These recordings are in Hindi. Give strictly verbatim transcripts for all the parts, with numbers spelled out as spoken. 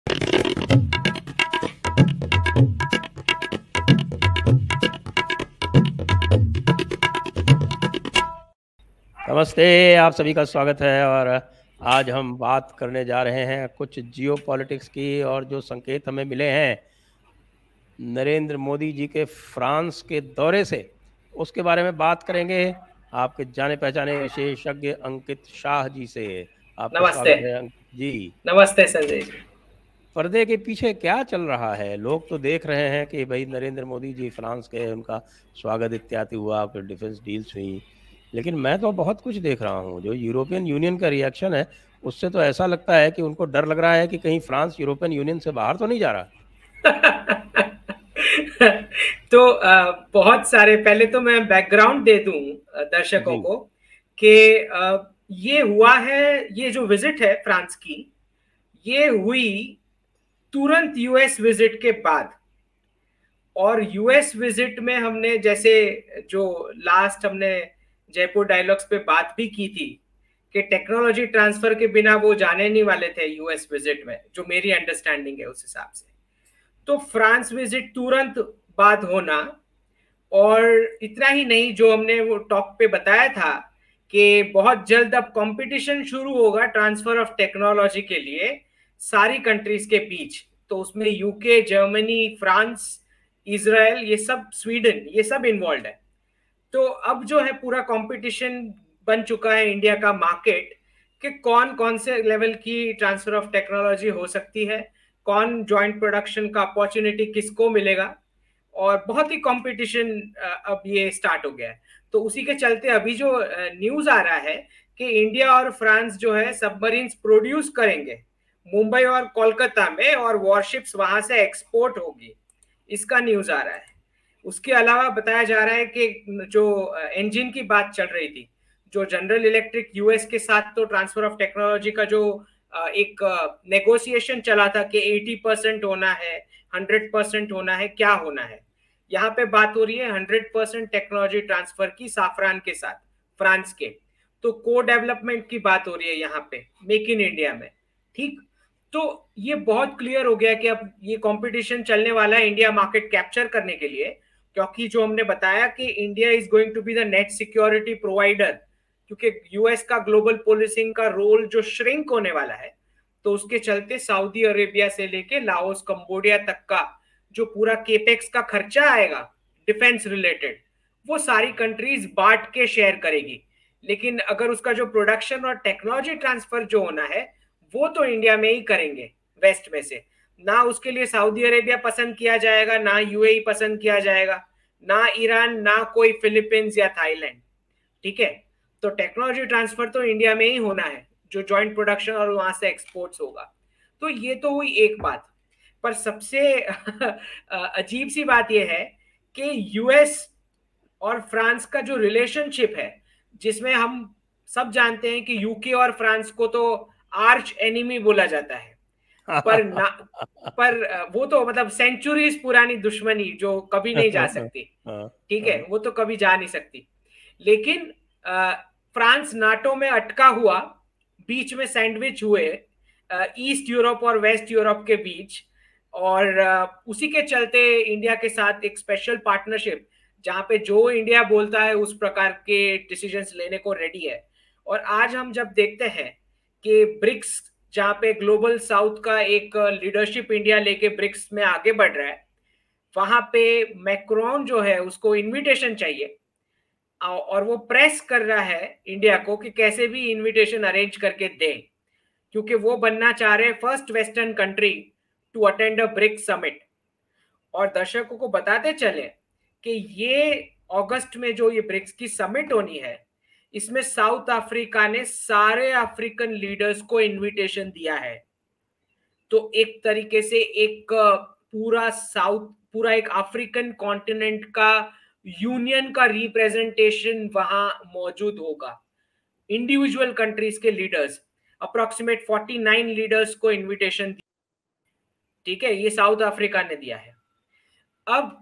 नमस्ते, आप सभी का स्वागत है। और आज हम बात करने जा रहे हैं कुछ जियो पॉलिटिक्स की, और जो संकेत हमें मिले हैं नरेंद्र मोदी जी के फ्रांस के दौरे से, उसके बारे में बात करेंगे आपके जाने पहचाने विशेषज्ञ अंकित शाह जी से। आपका नमस्ते। स्वागत है अंकित जी। नमस्ते संजय जी। पर्दे के पीछे क्या चल रहा है? लोग तो देख रहे हैं कि भाई नरेंद्र मोदी जी फ्रांस गए, उनका स्वागत इत्यादि हुआ, फिर डिफेंस डील्स हुई, लेकिन मैं तो बहुत कुछ देख रहा हूँ। जो यूरोपियन यूनियन का रिएक्शन है, उससे तो ऐसा लगता है कि उनको डर लग रहा है कि कहीं फ्रांस यूरोपियन यूनियन से बाहर तो नहीं जा रहा। तो आ, बहुत सारे, पहले तो मैं बैकग्राउंड दे दूं दर्शकों जी को कि ये हुआ है, ये जो विजिट है फ्रांस की, ये हुई तुरंत यूएस विजिट के बाद। और यूएस विजिट में हमने, जैसे जो लास्ट हमने जयपुर डायलॉग्स पे बात भी की थी कि टेक्नोलॉजी ट्रांसफर के बिना वो जाने नहीं वाले थे यूएस विजिट में, जो मेरी अंडरस्टैंडिंग है उस हिसाब से। तो फ्रांस विजिट तुरंत बाद होना, और इतना ही नहीं, जो हमने वो टॉक पे बताया था कि बहुत जल्द अब कंपटीशन शुरू होगा ट्रांसफर ऑफ टेक्नोलॉजी के लिए सारी कंट्रीज के बीच। तो उसमें यूके, जर्मनी, फ्रांस, इजराइल, ये सब, स्वीडन, ये सब इन्वॉल्व है। तो अब जो है पूरा कंपटीशन बन चुका है इंडिया का मार्केट कि कौन कौन से लेवल की ट्रांसफर ऑफ टेक्नोलॉजी हो सकती है, कौन ज्वाइंट प्रोडक्शन का अपॉर्चुनिटी किसको मिलेगा, और बहुत ही कंपटीशन अब ये स्टार्ट हो गया है। तो उसी के चलते अभी जो न्यूज आ रहा है कि इंडिया और फ्रांस जो है सबमरीन्स प्रोड्यूस करेंगे मुंबई और कोलकाता में, और वॉरशिप्स वहां से एक्सपोर्ट होगी, इसका न्यूज आ रहा है। उसके अलावा बताया जा रहा है कि जो इंजन की बात चल रही थी, जो जनरल इलेक्ट्रिक यूएस के साथ तो ट्रांसफर ऑफ टेक्नोलॉजी का जो एक नेगोशिएशन चला था कि अस्सी परसेंट होना है, हंड्रेड परसेंट होना है, क्या होना है, यहाँ पे बात हो रही है हंड्रेड परसेंट टेक्नोलॉजी ट्रांसफर की साफरान के साथ, फ्रांस के। तो को डेवलपमेंट की बात हो रही है यहाँ पे, मेक इन इंडिया में। ठीक, तो ये बहुत क्लियर हो गया कि अब ये कंपटीशन चलने वाला है इंडिया मार्केट कैप्चर करने के लिए, क्योंकि जो हमने बताया कि India is going to be the net security provider, क्योंकि यूएस का ग्लोबल पोलिसिंग का रोल जो श्रिंक होने वाला है, तो उसके चलते सऊदी अरेबिया से लेके लाओस, कंबोडिया तक का जो पूरा केपेक्स का खर्चा आएगा डिफेंस रिलेटेड, वो सारी कंट्रीज बांट के शेयर करेगी। लेकिन अगर उसका जो प्रोडक्शन और टेक्नोलॉजी ट्रांसफर जो होना है, वो तो इंडिया में ही करेंगे वेस्ट में से। ना उसके लिए सऊदी अरेबिया पसंद किया जाएगा, ना यूएई पसंद किया जाएगा, ना ईरान, ना कोई फिलीपींस या थाईलैंड। ठीक है, तो टेक्नोलॉजी ट्रांसफर तो इंडिया में ही होना है, जो जॉइंट प्रोडक्शन और वहां से एक्सपोर्ट्स होगा। तो ये तो हुई एक बात। पर सबसे अजीब सी बात यह है कि यूएस और फ्रांस का जो रिलेशनशिप है, जिसमें हम सब जानते हैं कि यूके और फ्रांस को तो आर्च एनिमी बोला जाता है, पर ना, पर वो तो मतलब सेंचुरीज पुरानी दुश्मनी जो कभी नहीं जा सकती। ठीक है, वो तो कभी जा नहीं सकती। लेकिन आ, फ्रांस नाटो में अटका हुआ, बीच में सैंडविच हुए ईस्ट यूरोप और वेस्ट यूरोप के बीच, और आ, उसी के चलते इंडिया के साथ एक स्पेशल पार्टनरशिप, जहां पे जो इंडिया बोलता है उस प्रकार के डिसीजंस लेने को रेडी है। और आज हम जब देखते हैं कि ब्रिक्स, जहां पे ग्लोबल साउथ का एक लीडरशिप इंडिया लेके ब्रिक्स में आगे बढ़ रहा है, वहां पे मैक्रोन जो है उसको इनविटेशन चाहिए, और वो प्रेस कर रहा है इंडिया को कि कैसे भी इनविटेशन अरेंज करके दे, क्योंकि वो बनना चाह रहे हैं first western country to attend a BRICS summit. और दर्शकों को बताते चले कि ये अगस्त में जो ये ब्रिक्स की समिट होनी है, इसमें साउथ अफ्रीका ने सारे अफ्रीकन लीडर्स को इनविटेशन दिया है। तो एक तरीके से एक पूरा साउथ, पूरा एक अफ्रीकन कॉन्टिनेंट का यूनियन का रिप्रेजेंटेशन वहां मौजूद होगा। इंडिविजुअल कंट्रीज के लीडर्स, अप्रोक्सीमेट उनचास लीडर्स को इनविटेशन दिया। ठीक है, ये साउथ अफ्रीका ने दिया है। अब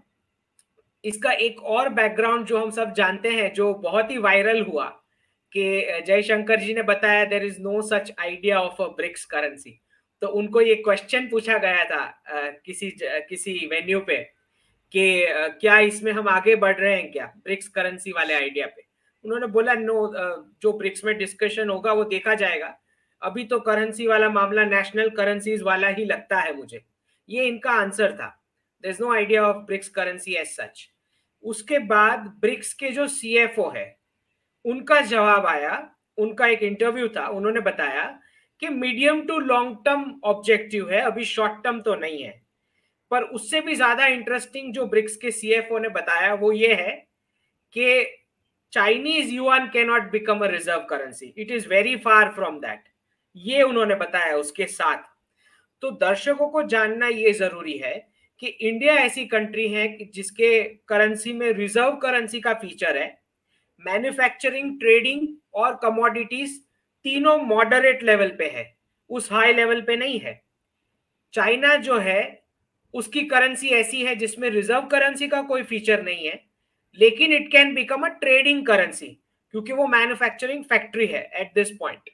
इसका एक और बैकग्राउंड जो हम सब जानते हैं, जो बहुत ही वायरल हुआ, कि जयशंकर जी ने बताया there is no such idea of a BRICS currency. तो उनको ये क्वेश्चन पूछा गया था आ, किसी किसी वेन्यू पे कि आ, क्या इसमें हम आगे बढ़ रहे हैं क्या ब्रिक्स करेंसी वाले आइडिया पे। उन्होंने बोला नो, जो ब्रिक्स में डिस्कशन होगा वो देखा जाएगा, अभी तो करेंसी वाला मामला नेशनल करेंसीज वाला ही लगता है मुझे। ये इनका आंसर था, there is no idea of BRICS currency as such. उसके बाद ब्रिक्स के जो सीएफओ है उनका जवाब आया, उनका एक इंटरव्यू था, उन्होंने बताया कि medium to long term objective है, अभी शॉर्ट टर्म तो नहीं है। पर उससे भी ज्यादा इंटरेस्टिंग जो ब्रिक्स के सीएफओ ने बताया वो ये है कि Chinese yuan can not become a reserve currency, it is very far from that, ये उन्होंने बताया उसके साथ। तो दर्शकों को जानना ये जरूरी है कि इंडिया ऐसी कंट्री है जिसके करेंसी में रिजर्व करेंसी का फीचर है, मैन्युफैक्चरिंग, ट्रेडिंग और कमोडिटीज तीनों मॉडरेट लेवल पे है, उस हाई लेवल पे नहीं है। चाइना जो है उसकी करेंसी ऐसी है जिसमें रिजर्व करेंसी का कोई फीचर नहीं है, लेकिन it can become a trading currency क्योंकि वो मैन्युफैक्चरिंग फैक्ट्री है एट दिस पॉइंट।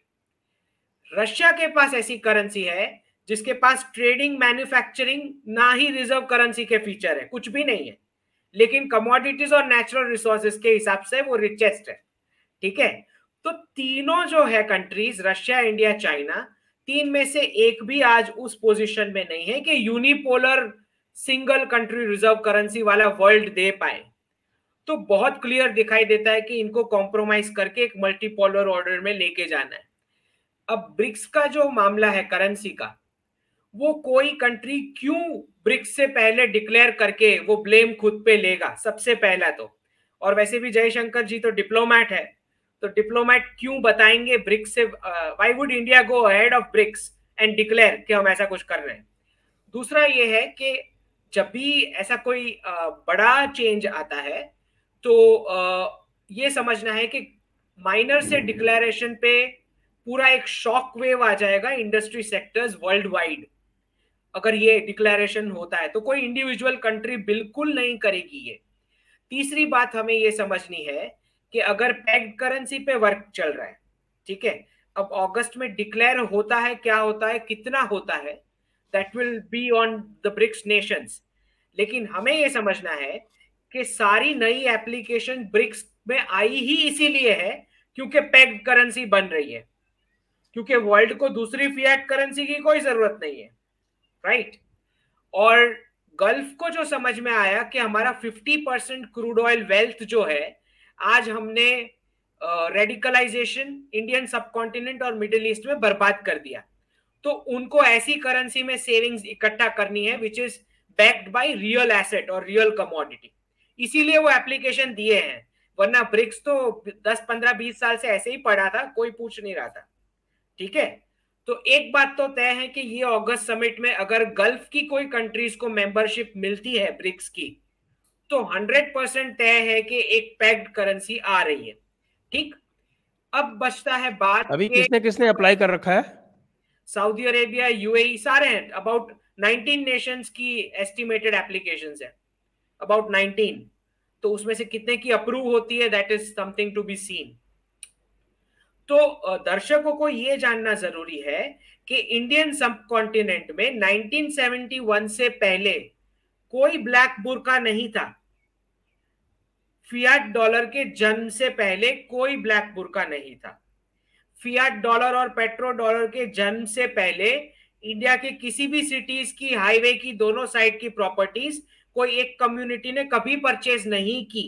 रशिया के पास ऐसी करेंसी है जिसके पास ट्रेडिंग, मैन्युफैक्चरिंग ना ही रिजर्व करेंसी के फीचर है, कुछ भी नहीं है, लेकिन कमोडिटीज और नेचुरल रिसोर्सेज के हिसाब से वो रिचेस्ट है। ठीक है, तो तीनों जो है कंट्रीज, रशिया, इंडिया, चाइना, तीन में से एक भी आज उस पोजीशन में नहीं है कि unipolar single country reserve currency वाला वर्ल्ड दे पाए। तो बहुत क्लियर दिखाई देता है कि इनको कॉम्प्रोमाइज करके एक मल्टीपोलर ऑर्डर में लेके जाना है। अब ब्रिक्स का जो मामला है करेंसी का, वो कोई कंट्री क्यों ब्रिक्स से पहले डिक्लेयर करके वो ब्लेम खुद पे लेगा सबसे पहला तो। और वैसे भी जयशंकर जी तो डिप्लोमैट है, तो डिप्लोमैट क्यों बताएंगे ब्रिक्स से, why would India go ahead of BRICS and declare कि हम ऐसा कुछ कर रहे हैं। दूसरा ये है कि जब भी ऐसा कोई uh, बड़ा चेंज आता है तो uh, ये समझना है कि माइनर से डिक्लेरेशन पे पूरा एक शॉक वेव आ जाएगा इंडस्ट्री सेक्टर्स वर्ल्ड वाइड। अगर ये डिक्लेरेशन होता है तो कोई इंडिविजुअल कंट्री बिल्कुल नहीं करेगी ये। तीसरी बात हमें ये समझनी है कि अगर पेग्ड करेंसी पे वर्क चल रहा है, ठीक है, अब अगस्त में डिक्लेयर होता है, क्या होता है, कितना होता है, that will be on the BRICS nations. लेकिन हमें ये समझना है कि सारी नई एप्लीकेशन ब्रिक्स में आई ही इसीलिए है क्योंकि पेग्ड करेंसी बन रही है, क्योंकि वर्ल्ड को दूसरी फिएट करेंसी की कोई जरूरत नहीं है, राइट right? और गल्फ को जो समझ में आया कि हमारा fifty percent crude oil wealth जो है आज हमने रेडिकलाइजेशन इंडियन सबकॉन्टिनेंट और मिडिल ईस्ट में बर्बाद कर दिया, तो उनको ऐसी करेंसी में सेविंग्स इकट्ठा करनी है which is backed by real asset और रियल कमोडिटी, इसीलिए वो एप्लीकेशन दिए हैं। वरना ब्रिक्स तो दस पंद्रह बीस साल से ऐसे ही पड़ा था, कोई पूछ नहीं रहा था। ठीक है, तो एक बात तो तय है कि ये अगस्त समिट में अगर गल्फ की कोई कंट्रीज को मेंबरशिप मिलती है ब्रिक्स की, तो हंड्रेड परसेंट तय है कि एक पैक्ड करेंसी आ रही है। ठीक, अब बचता है बात, अभी किसने किसने अप्लाई कर रखा है? सऊदी अरेबिया, यूएई, सारे हैं। अबाउट नाइनटीन नेशंस की एस्टिमेटेड एप्लीकेशंस है, अबाउट नाइनटीन। तो उसमें से कितने की अप्रूव होती है, that is something to be seen. तो दर्शकों को यह जानना जरूरी है कि इंडियन सबकॉन्टिनेंट में नाइनटीन सेवेंटी वन से पहले कोई ब्लैक बुर्का नहीं था। फियाट डॉलर के जन्म से पहले कोई ब्लैक बुर्का नहीं था। फियाट डॉलर और पेट्रो डॉलर के जन्म से पहले इंडिया के किसी भी सिटीज की, हाईवे की दोनों साइड की प्रॉपर्टीज कोई एक कम्युनिटी ने कभी परचेज नहीं की।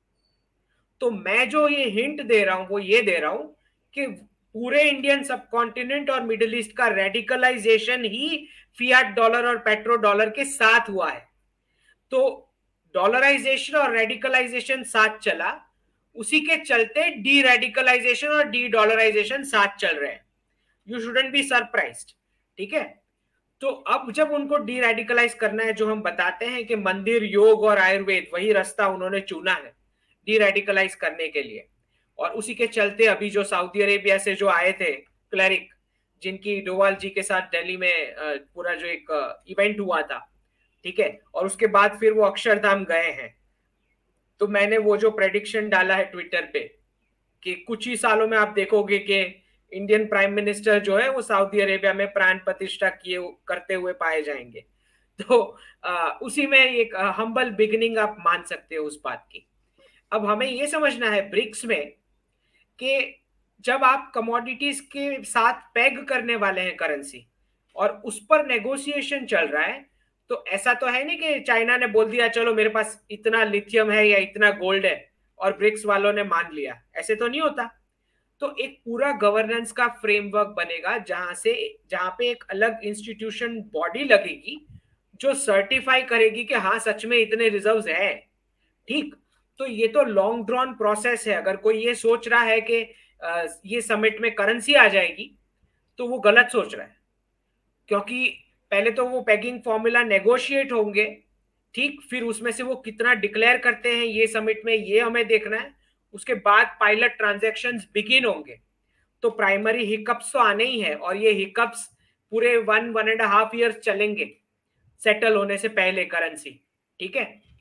तो मैं जो ये हिंट दे रहा हूं वो ये दे रहा हूं कि पूरे इंडियन सबकॉन्टिनेंट और मिडिल ईस्ट का रेडिकलाइजेशन ही फियाट डॉलर और पेट्रो डॉलर के साथ हुआ है। तो डॉलराइजेशन और रेडिकलाइजेशन साथ चला, उसी के चलते डी रेडिकलाइजेशन और डी डॉलराइजेशन साथ चल रहे हैं। You shouldn't be surprised. ठीक है, तो अब जब उनको डी रेडिकलाइज करना है, जो हम बताते हैं कि मंदिर, योग और आयुर्वेद वही रास्ता उन्होंने चुना है डी रेडिकलाइज करने के लिए। और उसी के चलते अभी जो सऊदी अरेबिया से जो आए थे क्लरिक, जिनकी डोवाल जी के साथ दिल्ली में पूरा जो एक इवेंट हुआ था, ठीक है, और उसके बाद फिर वो अक्षरधाम गए हैं। तो मैंने वो जो प्रेडिक्शन डाला है ट्विटर पे कि कुछ ही सालों में आप देखोगे कि इंडियन प्राइम मिनिस्टर जो है वो सऊदी अरेबिया में प्राण प्रतिष्ठा किए करते हुए पाए जाएंगे। तो आ, उसी में एक हम्बल बिगिनिंग आप मान सकते हो उस बात की। अब हमें ये समझना है ब्रिक्स में कि जब आप कमोडिटीज के साथ पेग करने वाले हैं करेंसी और उस पर नेगोशिएशन चल रहा है, तो ऐसा तो है नहीं कि चाइना ने बोल दिया चलो मेरे पास इतना लिथियम है या इतना गोल्ड है और ब्रिक्स वालों ने मान लिया, ऐसे तो नहीं होता। तो एक पूरा गवर्नेंस का फ्रेमवर्क बनेगा जहां से जहां पे एक अलग इंस्टीट्यूशन बॉडी लगेगी जो सर्टिफाई करेगी कि हाँ सच में इतने रिजर्व्स है। ठीक, तो ये तो लॉन्ग ड्रॉन प्रोसेस है। अगर कोई ये सोच रहा है कि ये समिट में करेंसी आ जाएगी तो वो गलत सोच रहा है, क्योंकि पहले तो वो पेगिंग फॉर्मूला नेगोशिएट होंगे, ठीक, फिर उसमें से वो कितना डिक्लेयर करते हैं ये समिट में ये हमें देखना है। उसके बाद पायलट ट्रांजैक्शंस बिगिन होंगे। तो प्राइमरी हिकअप्स तो आने ही है और ये हिकअप्स पूरे one one and half years चलेंगे सेटल होने से पहले करेंसी। ठीक है,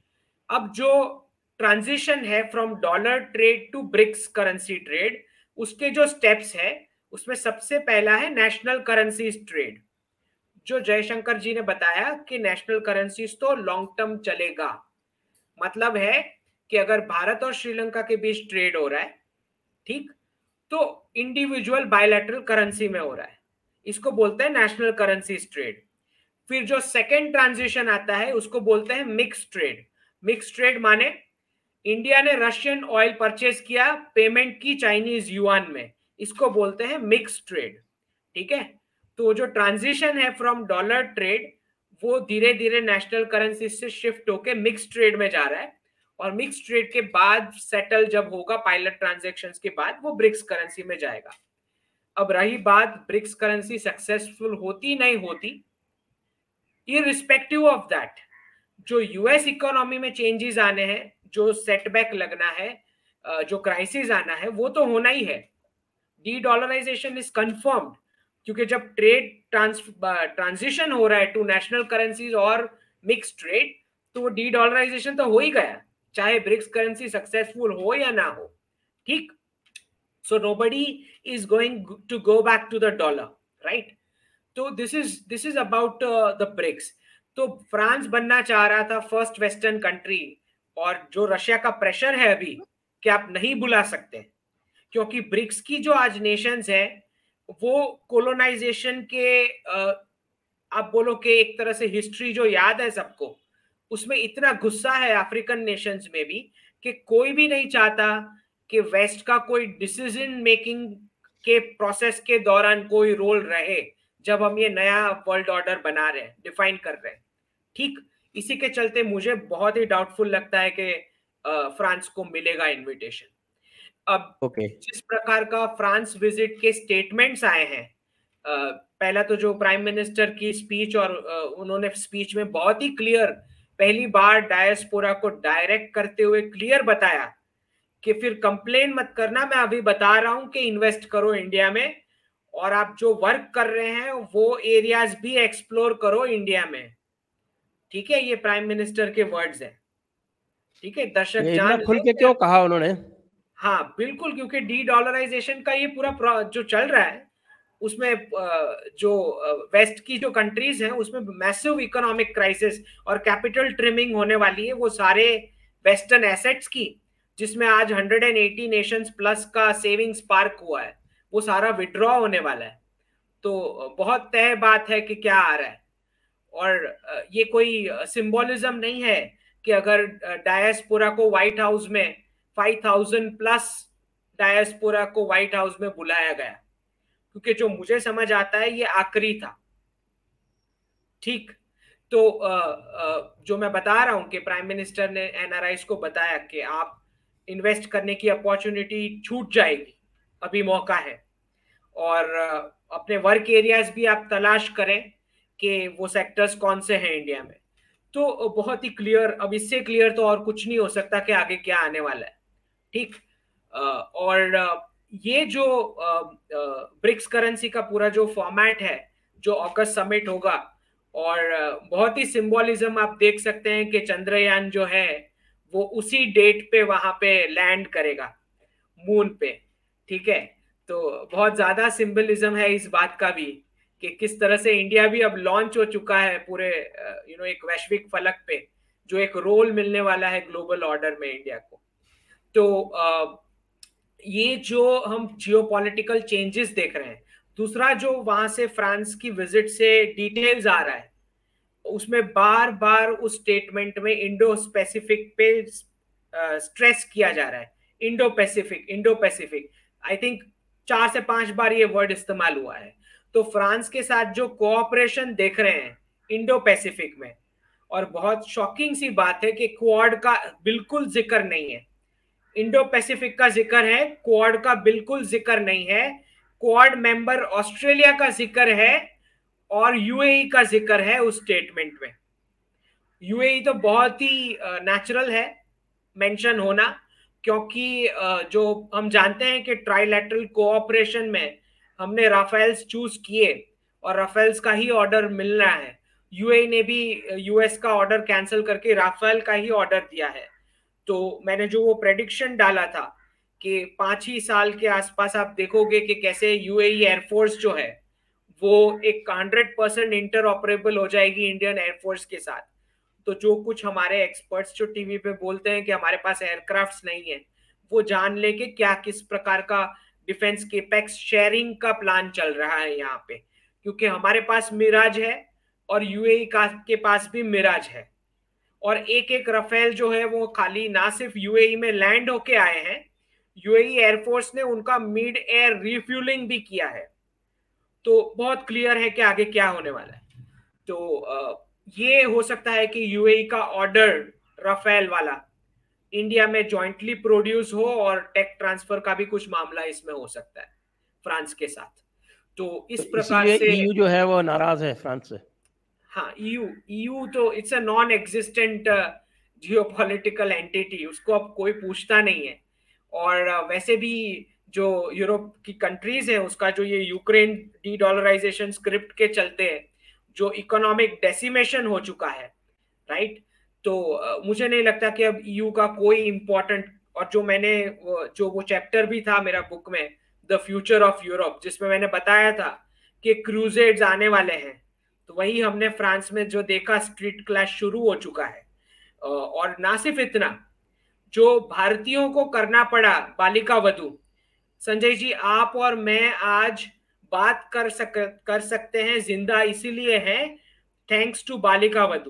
अब जो ट्रांजिशन है from dollar trade to BRICS currency trade, उसके जो स्टेप्स है उसमें सबसे पहला है नेशनल करेंसी ट्रेड। जो जयशंकर जी ने बताया कि नेशनल करेंसीज तो लॉन्ग टर्म चलेगा। मतलब है कि अगर भारत और श्रीलंका के बीच ट्रेड हो रहा है, ठीक, तो इंडिविजुअल बायलैटरल करेंसी में हो रहा है, इसको बोलते हैं नेशनल करेंसी ट्रेड। फिर जो सेकेंड ट्रांजिशन आता है उसको बोलते हैं मिक्स ट्रेड। मिक्स ट्रेड माने इंडिया ने रशियन ऑयल परचेज किया, पेमेंट की चाइनीज युआन में, इसको बोलते हैं मिक्स ट्रेड। ठीक है, तो जो ट्रांजिशन है फ्रॉम डॉलर ट्रेड वो धीरे धीरे नेशनल करेंसी से शिफ्ट होके मिक्स ट्रेड में जा रहा है और मिक्स ट्रेड के बाद सेटल जब होगा पायलट ट्रांजैक्शंस के बाद वो ब्रिक्स करेंसी में जाएगा। अब रही बात ब्रिक्स करेंसी सक्सेसफुल होती नहीं होती, इररिस्पेक्टिव ऑफ दैट जो यूएस इकोनॉमी में चेंजेस आने हैं, जो सेटबैक लगना है, जो क्राइसिस आना है, वो तो होना ही है। डी डॉलराइजेशन इज कंफर्म्ड, क्योंकि जब ट्रेड ट्रांजिशन हो रहा है टू नेशनल करेंसीज और मिक्स ट्रेड, तो वो डी डॉलराइजेशन तो हो ही गया, चाहे ब्रिक्स करेंसी सक्सेसफुल हो या ना हो। ठीक, so nobody is going to go back to the dollar, right. तो this is this is about the BRICS. तो फ्रांस बनना चाह रहा था फर्स्ट वेस्टर्न कंट्री, और जो रशिया का प्रेशर है अभी कि आप नहीं बुला सकते, क्योंकि ब्रिक्स की जो आज नेशंस है वो कोलोनाइजेशन के uh, आप बोलो कि एक तरह से हिस्ट्री जो याद है सबको, उसमें इतना गुस्सा है अफ्रीकन नेशंस में भी कि कोई भी नहीं चाहता कि वेस्ट का कोई डिसीजन मेकिंग के प्रोसेस के दौरान कोई रोल रहे जब हम ये नया वर्ल्ड ऑर्डर बना रहे हैं, डिफाइन कर रहे हैं। ठीक, इसी के चलते मुझे बहुत ही डाउटफुल लगता है कि फ्रांस को मिलेगा इनविटेशन। अब okay. जिस प्रकार का फ्रांस विजिट के स्टेटमेंट्स आए हैं, uh, पहला तो जो प्राइम मिनिस्टर की स्पीच, और uh, उन्होंने स्पीच में बहुत ही क्लियर, पहली बार डायस्पोरा को डायरेक्ट करते हुए क्लियर बताया कि फिर कंप्लेन मत करना, मैं अभी बता रहा हूं कि इन्वेस्ट करो इंडिया में, और आप जो वर्क कर रहे हैं वो एरियाज भी एक्सप्लोर करो इंडिया में। ठीक है, ये प्राइम मिनिस्टर के वर्ड्स हैं। ठीक है, दर्शक जान खुल के क्यों कहा उन्होंने? हाँ बिल्कुल, क्योंकि डी डॉलराइजेशन का ये पूरा जो चल रहा है उसमें जो वेस्ट की जो कंट्रीज हैं उसमें मैसिव इकोनॉमिक क्राइसिस और कैपिटल ट्रिमिंग होने वाली है, वो सारे वेस्टर्न एसेट्स की, जिसमें आज एक सौ अस्सी नेशंस प्लस का सेविंग्स पार्क हुआ है, वो सारा विड्रॉ होने वाला है। तो बहुत तय बात है कि क्या आ रहा है, और ये कोई सिंबोलिज्म नहीं है कि अगर डायस्पोरा को व्हाइट हाउस में पाँच हज़ार प्लस डायस्पोरा को व्हाइट हाउस में बुलाया गया, क्योंकि जो मुझे समझ आता है ये आखिरी था। ठीक, तो जो मैं बता रहा हूं कि प्राइम मिनिस्टर ने एनआरआईज को बताया कि आप इन्वेस्ट करने की अपॉर्चुनिटी छूट जाएगी, अभी मौका है, और अपने वर्क एरियाज भी आप तलाश करें कि वो सेक्टर्स कौन से हैं इंडिया में। तो बहुत ही क्लियर, अब इससे क्लियर तो और कुछ नहीं हो सकता कि आगे क्या आने वाला है। ठीक, और ये जो ब्रिक्स करेंसी का पूरा जो फॉर्मेट है, जो अगस्त समिट होगा, और बहुत ही सिंबोलिज्म आप देख सकते हैं कि चंद्रयान जो है वो उसी डेट पे वहां पे लैंड करेगा मून पे। ठीक है, तो बहुत ज्यादा सिंबलिज्म है इस बात का भी कि किस तरह से इंडिया भी अब लॉन्च हो चुका है पूरे यू नो एक वैश्विक फलक पे, जो एक रोल मिलने वाला है ग्लोबल ऑर्डर में इंडिया को। तो ये जो हम जियोपॉलिटिकल चेंजेस देख रहे हैं, दूसरा जो वहां से फ्रांस की विजिट से डिटेल्स आ रहा है, उसमें बार बार उस स्टेटमेंट में इंडो पैसिफिक पे स्ट्रेस किया जा रहा है। Indo Pacific, Indo Pacific, I think चार से पांच बार ये वर्ड इस्तेमाल हुआ है। तो फ्रांस के साथ जो कोऑपरेशन देख रहे हैं इंडो पैसिफिक में, और बहुत शॉकिंग सी बात है कि क्वाड का बिल्कुल जिक्र नहीं है। इंडो पैसिफिक का जिक्र है, क्वाड का बिल्कुल जिक्र नहीं है। क्वाड मेंबर ऑस्ट्रेलिया का जिक्र है और यूएई का जिक्र है उस स्टेटमेंट में। यूएई तो बहुत ही नेचुरल है मेंशन होना, क्योंकि जो हम जानते हैं कि ट्राइलैटरल कोऑपरेशन में हमने राफेल्स चूज किए और राफेल्स का ही ऑर्डर मिल रहा है। यूएई ने भी यूएस का ऑर्डर कैंसिल करके राफेल का ही ऑर्डर दिया है। तो मैंने जो वो प्रेडिक्शन डाला था कि पांच ही साल के आसपास आप देखोगे कि कैसे यूएई एयरफोर्स जो है वो एक हंड्रेड परसेंट इंटर ऑपरेबल हो जाएगी इंडियन एयरफोर्स के साथ। तो जो कुछ हमारे एक्सपर्ट्स जो टीवी पे बोलते हैं कि हमारे पास एयरक्राफ्ट्स नहीं है, वो जान ले कि क्या किस प्रकार का डिफेंस केपेक्स शेयरिंग का प्लान चल रहा है यहाँ पे, क्योंकि हमारे पास मिराज है और यूएई का के पास भी मिराज है। और एक एक राफेल जो है वो खाली ना सिर्फ यूएई में लैंड होके आए हैं, यूएई एयरफोर्स ने उनका मिड एयर रिफ्यूलिंग भी किया है। तो बहुत क्लियर है कि आगे क्या होने वाला है। तो ये हो सकता है कि यूएई का ऑर्डर राफेल वाला इंडिया में जॉइंटली प्रोड्यूस हो और टेक ट्रांसफर का भी कुछ मामला इसमें हो सकता है फ्रांस के साथ। तो इस तो प्रकार से ईयू जो है वो नाराज है फ्रांस से। हाँ, ईयू ईयू तो it's a non existent geopolitical entity, उसको अब कोई पूछता नहीं है। और uh, वैसे भी जो यूरोप की कंट्रीज है उसका जो ये यूक्रेन डी डॉलराइजेशन स्क्रिप्ट के चलते जो इकोनॉमिक डेसिमेशन हो चुका है, राइट। तो uh, मुझे नहीं लगता कि अब ईयू का कोई इंपॉर्टेंट, और जो मैंने जो वो चैप्टर भी था मेरा बुक में द फ्यूचर ऑफ यूरोप, जिसमें मैंने बताया था कि क्रूजेड्स आने वाले हैं, तो वही हमने फ्रांस में जो देखा, स्ट्रीट क्लैश शुरू हो चुका है। और ना सिर्फ इतना, जो भारतीयों को करना पड़ा बालिका वधू, संजय जी आप और मैं आज बात कर सक कर सकते हैं जिंदा इसीलिए है थैंक्स टू बालिका वधू।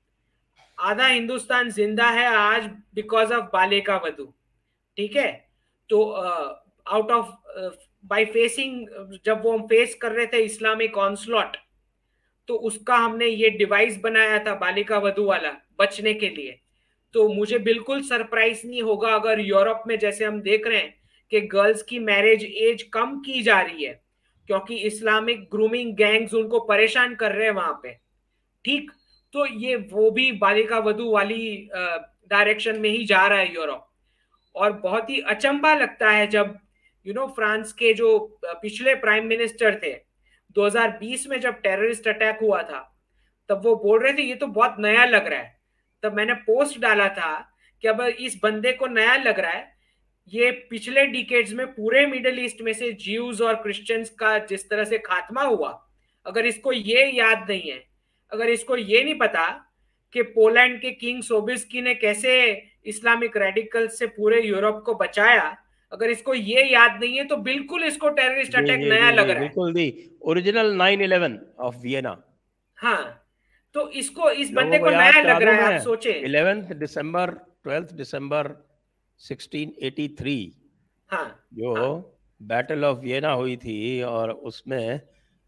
आधा हिंदुस्तान जिंदा है आज बिकॉज ऑफ बालिका वधू, ठीक है। तो आउट ऑफ बाय फेसिंग, जब वो हम फेस कर रहे थे इस्लामिक ऑनस्लॉट, तो उसका हमने ये डिवाइस बनाया था बालिका वधू वाला बचने के लिए। तो मुझे बिल्कुल सरप्राइज नहीं होगा अगर यूरोप में जैसे हम देख रहे हैं कि गर्ल्स की मैरिज एज कम की जा रही है क्योंकि इस्लामिक ग्रूमिंग गैंग्स उनको परेशान कर रहे हैं वहां पे, ठीक। तो ये वो भी बालिका वधू वाली डायरेक्शन में ही जा रहा है यूरोप। और बहुत ही अचंभा लगता है जब यू नो फ्रांस के जो पिछले प्राइम मिनिस्टर थे दो हज़ार बीस में जब टेररिस्ट अटैक हुआ था, तब वो बोल रहे थे ये तो बहुत नया लग रहा है। तब मैंने पोस्ट डाला था कि अब इस बंदे को नया लग रहा है, ये पिछले डिकेड्स में पूरे मिडिल ईस्ट में से ज्यूज और क्रिश्चियंस का जिस तरह से खात्मा हुआ, अगर इसको ये याद नहीं है, अगर इसको ये नहीं पता कि पोलैंड के किंग सोबिस्की ने कैसे इस्लामिक रेडिकल से पूरे यूरोप को बचाया, अगर इसको ये याद नहीं है तो बिल्कुल इसको टेररिस्ट अटैक नया लग रहा है। बिल्कुल the original nine eleven of Vienna. हाँ, तो इसको इस बंदे को नया लग रहा है। आप सोचे eleventh December twelfth December sixteen eighty three, हाँ, जो हाँ, बैटल ऑफ वियना हुई थी और उसमें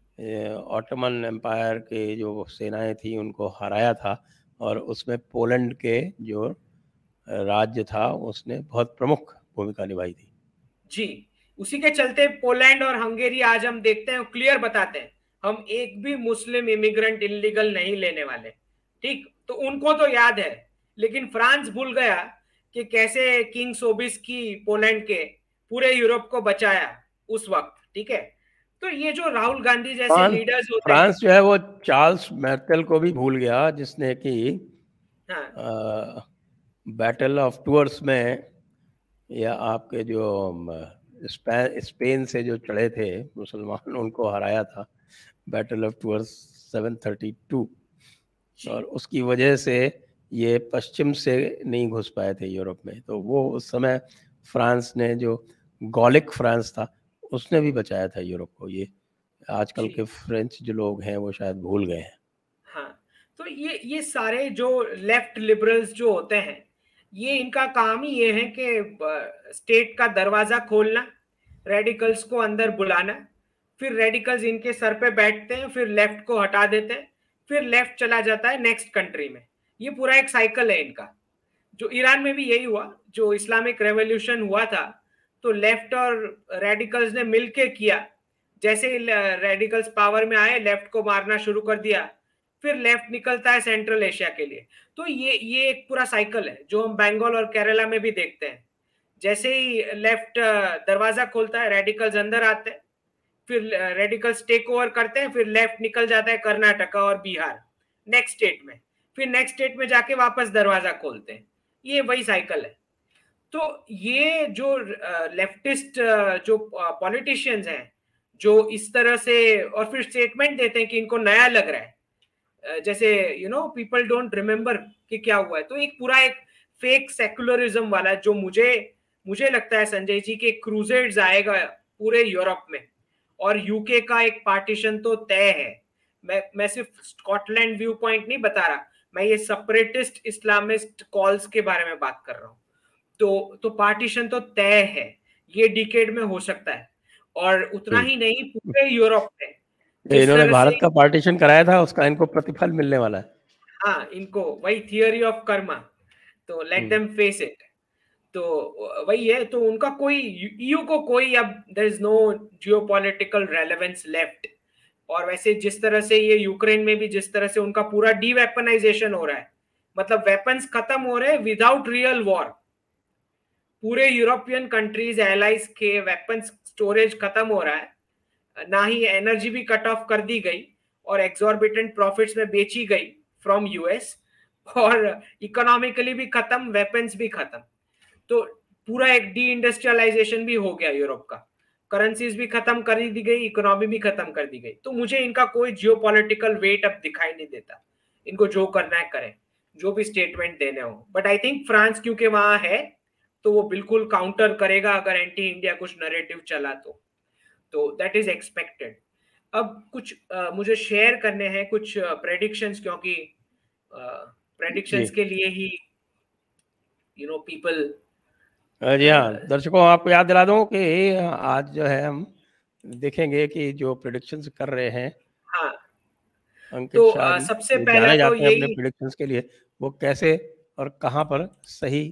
ऑटोमन एम्पायर के जो सेनाएं थी उनको हराया था, और उसमें पोलैंड के जो राज्य था उसने बहुत प्रमुख भूमिका निभाई थी। जी, उसी के चलते पोलैंड और हंगेरी आज हम देखते हैं, क्लियर बताते हैं हम एक भी मुस्लिम इमिग्रेंट इलीगल नहीं लेने वाले, ठीक। तो उनको तो याद है, लेकिन फ्रांस भूल गया कि कैसे किंग सोबिस्की पोलैंड के पूरे यूरोप को बचाया उस वक्त, ठीक है। तो ये जो राहुल गांधी जैसे लीडर्स होते हैं, फ्रांस जो है वो चार्ल्स मैर्केल को भी भूल गया जिसने कि हाँ, बैटल ऑफ टूअर्स में या आपके जो स्पेन से जो चढ़े थे मुसलमान, उनको हराया था battle of Tours seven thirty two, और उसकी वजह से ये पश्चिम से नहीं घुस पाए थे यूरोप में। तो वो उस समय फ्रांस ने, जो गॉलिक फ्रांस था, उसने भी बचाया था यूरोप को। ये आजकल के फ्रेंच जो लोग हैं वो शायद भूल गए हैं। हाँ, तो ये ये सारे जो लेफ्ट लिबरल्स जो होते हैं, ये इनका काम ही ये है कि स्टेट का दरवाजा खोलना, रेडिकल्स को अंदर बुलाना, फिर रेडिकल्स इनके सर पे बैठते हैं, फिर लेफ्ट को हटा देते हैं, फिर लेफ्ट चला जाता है नेक्स्ट कंट्री में। ये पूरा एक साइकिल है इनका। जो ईरान में भी यही हुआ, जो इस्लामिक रेवोल्यूशन हुआ था, तो लेफ्ट और रेडिकल्स ने मिलके किया। जैसे रेडिकल्स पावर में आए, लेफ्ट को मारना शुरू कर दिया, फिर लेफ्ट निकलता है सेंट्रल एशिया के लिए। तो ये ये एक पूरा साइकिल है जो हम बंगाल और केरला में भी देखते हैं। जैसे ही लेफ्ट दरवाजा खोलता है, रेडिकल्स अंदर आते हैं, फिर रेडिकल्स टेक ओवर करते हैं, फिर लेफ्ट निकल जाता है कर्नाटका और बिहार नेक्स्ट स्टेट में, फिर नेक्स्ट स्टेट में जाके वापस दरवाजा खोलते हैं। ये वही साइकिल है। तो ये जो लेफ्टिस्ट जो पॉलिटिशियंस हैं, जो इस तरह से और फिर स्टेटमेंट देते हैं कि इनको नया लग रहा है, जैसे you know people don't remember कि क्या हुआ है। तो एक पूरा एक फेक सेकुलरिज्म वाला, जो मुझे मुझे लगता है संजय जी के क्रूसेड्स आएगा पूरे यूरोप में, और यूके का एक पार्टीशन तो तय है। मैं मैं सिर्फ स्कॉटलैंड व्यू पॉइंट नहीं बता रहा, मैं ये सेपरेटिस्ट इस्लामिस्ट कॉल्स के बारे में बात कर रहा हूँ। तो तो पार्टीशन तो तय है, ये डिकेड में हो सकता है। और उतना ही नहीं, पूरे यूरोप में इन्होंने भारत का पार्टीशन कराया था, उसका इनको प्रतिफल मिलने वाला है। हाँ, इनको वही थियरी ऑफ कर्मा, तो लेट देम फेस इट। तो वही है। तो उनका कोई ईयू को कोई अब there is no geopolitical relevance left. और वैसे जिस तरह से ये यूक्रेन में भी जिस तरह से उनका पूरा डीवेपनाइजेशन हो रहा है, मतलब वेपन्स खत्म हो रहे हैं विदाउट रियल वॉर। पूरे यूरोपियन कंट्रीज एलाइज के वेपन्स स्टोरेज खत्म हो रहा है, ना ही एनर्जी भी कट ऑफ कर दी गई और एक्सॉर्बिटेंट प्रॉफिट्स में बेची गई फ्रॉम यूएस, और इकोनॉमिकली भी खत्म, वेपन्स भी खत्म। तो पूरा एक डी इंडस्ट्रियलाइजेशन भी हो गया यूरोप का, करेंसीज भी खत्म कर दी गई, इकोनॉमी भी खत्म कर दी गई। तो मुझे इनका कोई जियोपॉलिटिकल वेट अब दिखाई नहीं देता। इनको जो करना है करें, जो भी स्टेटमेंट देने हो। बट आई थिंक फ्रांस क्योंकि वहां है, तो वो बिल्कुल काउंटर करेगा अगर एंटी इंडिया कुछ नैरेटिव चला तो तो दैट इज एक्सपेक्टेड। अब कुछ uh, मुझे शेयर करने हैं कुछ प्रेडिक्शंस, uh, क्योंकि प्रेडिक्शंस uh, के लिए ही यू नो पीपल। जी हाँ, दर्शकों आपको याद दिला दूं कि आज जो है हम देखेंगे कि जो प्रेडिक्शंस कर रहे हैं, हाँ, अंकित तो शाह जी, सबसे जो पहले जाने तो जाते हैं अपने यही, प्रेडिक्शंस के लिए, वो कैसे और कहां पर सही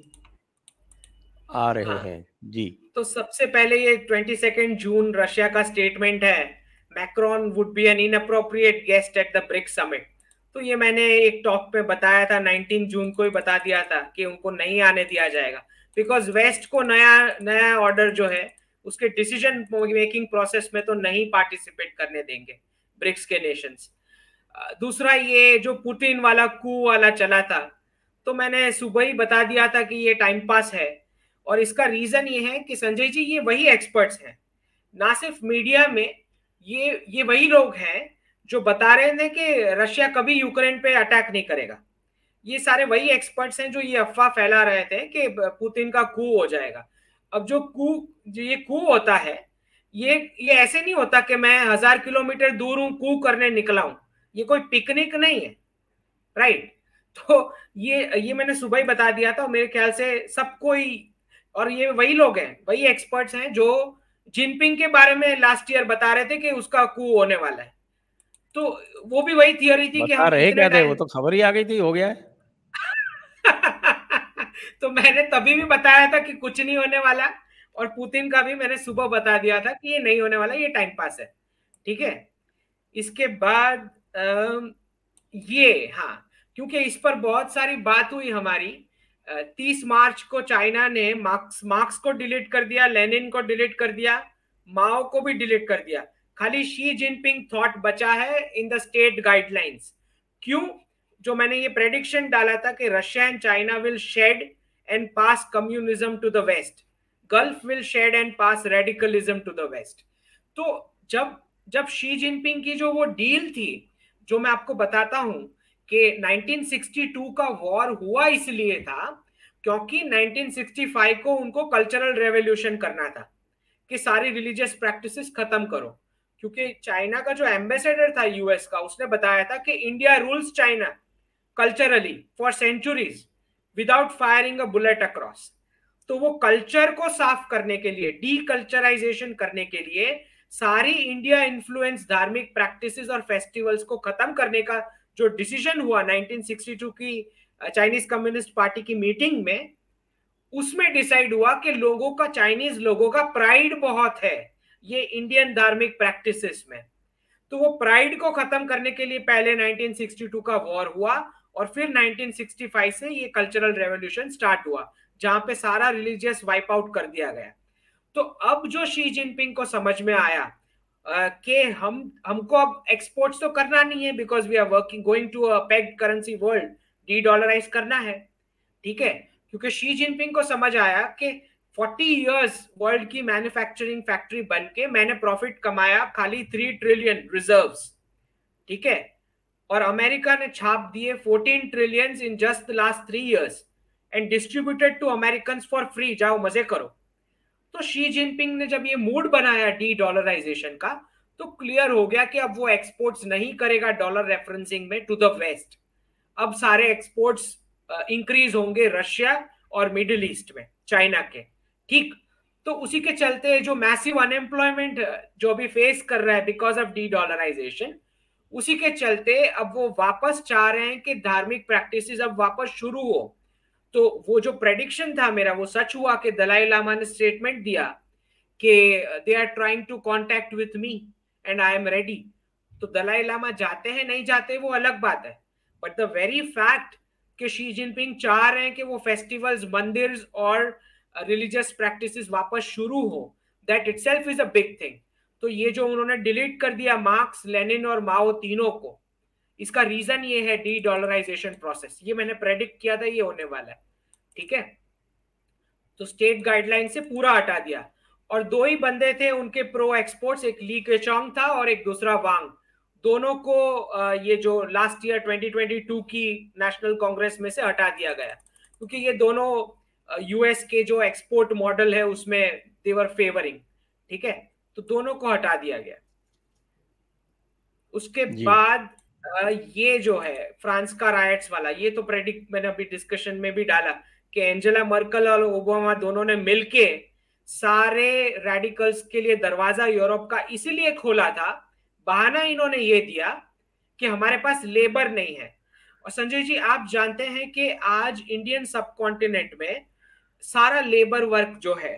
आ रहे हाँ, हैं। जी, तो सबसे पहले ये बाईस जून रशिया का स्टेटमेंट है, Macron would be an inappropriate guest at the BRICS summit. तो ये मैंने एक टॉक पे बताया था, उन्नीस जून को ही बता दिया था कि उनको नहीं आने दिया जाएगा, बिकॉज वेस्ट को नया नया ऑर्डर जो है उसके डिसीजन मेकिंग प्रोसेस में तो नहीं पार्टिसिपेट करने देंगे ब्रिक्स के नेशंस। दूसरा, ये जो पुतिन वाला कू वाला चला था, तो मैंने सुबह ही बता दिया था कि ये टाइम पास है। और इसका रीजन ये है कि संजय जी, ये वही एक्सपर्ट्स हैं, ना सिर्फ मीडिया में, ये ये वही लोग हैं जो बता रहे थे कि रशिया कभी यूक्रेन पे अटैक नहीं करेगा। ये सारे वही एक्सपर्ट्स हैं जो ये अफवाह फैला रहे थे कि पुतिन का कू हो जाएगा। अब जो कू जो ये कू होता है, ये ये ऐसे नहीं होता कि मैं हजार किलोमीटर दूर हूं, कू करने निकला हूं। ये कोई पिकनिक नहीं है, राइट। तो ये ये मैंने सुबह ही बता दिया था, मेरे ख्याल से सबको ही। और ये वही लोग हैं, वही एक्सपर्ट्स हैं जो जिनपिंग के बारे में लास्ट ईयर बता रहे थे कि उसका कू होने वाला है। तो वो भी वही थियोरी थी कि बता हम रहे इतने क्या थे, वो टाइम तो खबर ही आ गई थी, हो गया है। तो मैंने तभी भी बताया था कि कुछ नहीं होने वाला, और पुतिन का भी मैंने सुबह बता दिया था कि ये नहीं होने वाला, ये टाइम पास है, ठीक है। इसके बाद ये, हाँ, क्योंकि इस पर बहुत सारी बात हुई हमारी। तीस मार्च को चाइना ने मार्क्स मार्क्स को डिलीट कर दिया, लेनिन को डिलीट कर दिया, माओ को भी डिलीट कर दिया। खाली शी जिनपिंग थॉट बचा है इन द स्टेट गाइडलाइंस। क्यों? जो मैंने ये प्रेडिक्शन डाला था कि Russia and China will shed and pass communism to the west, gulf will shed and pass radicalism to the west. तो जब जब शी जिनपिंग की जो वो डील थी, जो मैं आपको बताता हूं कि नाइनटीन सिक्सटी टू का वॉर हुआ इसलिए था क्योंकि नाइनटीन सिक्सटी फाइव को उनको कल्चरल रेवोल्यूशन करना था कि सारी रिलीजियस प्रैक्टिसेस खत्म करो, क्योंकि चाइना का जो एम्बेसडर था यूएस का, उसने बताया था कि India rules China culturally for centuries without firing a bullet across. तो वो कल्चर को साफ करने के लिए, डीकल्चराइजेशन करने के लिए, सारी इंडिया इन्फ्लुएंस धार्मिक प्रैक्टिसेस और फेस्टिवल्स को खत्म करने का जो डिसीजन हुआ नाइनटीन सिक्सटी टू की चाइनीज कम्युनिस्ट पार्टी की मीटिंग में, उसमें डिसाइड हुआ कि लोगों का, चाइनीज लोगों का प्राइड बहुत है ये इंडियन धार्मिक प्रैक्टिसेस में। तो वो प्राइड को खत्म करने के लिए पहले नाइनटीन सिक्सटी टू का वॉर हुआ और फिर नाइनटीन सिक्सटी फाइव से ये कल्चरल रेवोल्यूशन स्टार्ट हुआ जहां पे सारा रिलीजियस वाइप आउट कर दिया गया। तो अब जो शी जिनपिंग को समझ में आया कि हम हमको अब एक्सपोर्ट्स तो करना नहीं है because we are working going to a pegged currency world, de dollarise करना है, ठीक है, क्योंकि शी जिनपिंग को समझ आया कि फोर्टी इयर्स वर्ल्ड की मैन्युफैक्चरिंग फैक्ट्री बन के मैंने प्रॉफिट कमाया खाली थ्री ट्रिलियन रिजर्व्स, ठीक है, और अमेरिका ने छाप दिए fourteen trillion in just last three years and distributed to American for free, जाओ मजे करो। तो शी जिनपिंग ने जब ये मूड बनाया डी डॉलराइजेशन का, तो क्लियर हो गया कि अब वो एक्सपोर्ट्स नहीं करेगा डॉलर रेफरेंसिंग में टू द वेस्ट। अब सारे एक्सपोर्ट्स इंक्रीज होंगे रशिया और मिडिल ईस्ट में, चाइना के, ठीक। तो उसी के चलते जो मैसिव अनएम्प्लॉयमेंट जो भी फेस कर रहा है बिकॉज ऑफ डी डॉलराइजेशन, उसी के चलते अब वो वापस चाह रहे हैं कि धार्मिक प्रैक्टिसेस अब वापस शुरू हो। तो वो जो प्रेडिक्शन था मेरा वो सच हुआ कि दलाई लामा ने स्टेटमेंट दिया कि they are trying to contact with me and I am ready. तो दलाई लामा जाते हैं नहीं जाते वो अलग बात है, बट द वेरी फैक्ट कि शी जिनपिंग चाह रहे हैं कि वो फेस्टिवल्स, मंदिर और रिलीजियस प्रैक्टिसेस वापस शुरू हो, that itself is a big thing. तो ये जो उन्होंने डिलीट कर दिया मार्क्स, लेनिन और माओ तीनों को, इसका रीजन ये है डी डॉलराइजेशन प्रोसेस। ये मैंने प्रेडिक्ट किया था ये होने वाला है, ठीक है। तो स्टेट गाइडलाइन से पूरा हटा दिया और दो ही बंदे थे उनके प्रो एक्सपोर्ट्स, एक ली केचोंग था और एक दूसरा वांग। दोनों को ये जो last year twenty twenty two की नेशनल कांग्रेस में से हटा दिया गया क्योंकि ये दोनों यूएस के जो एक्सपोर्ट मॉडल है उसमें दे वर फेवरिंग, ठीक है। तो दोनों को हटा दिया गया। उसके बाद ये जो है फ्रांस का राइट्स वाला, ये तो प्रेडिक्ट मैंने अभी डिस्कशन में भी डाला कि एंजेला मर्कल और ओबामा दोनों ने मिलके सारे रेडिकल्स के लिए दरवाजा यूरोप का इसीलिए खोला था, बहाना इन्होंने ये दिया कि हमारे पास लेबर नहीं है। और संजय जी आप जानते हैं कि आज इंडियन सब कॉन्टिनेंट में सारा लेबर वर्क जो है,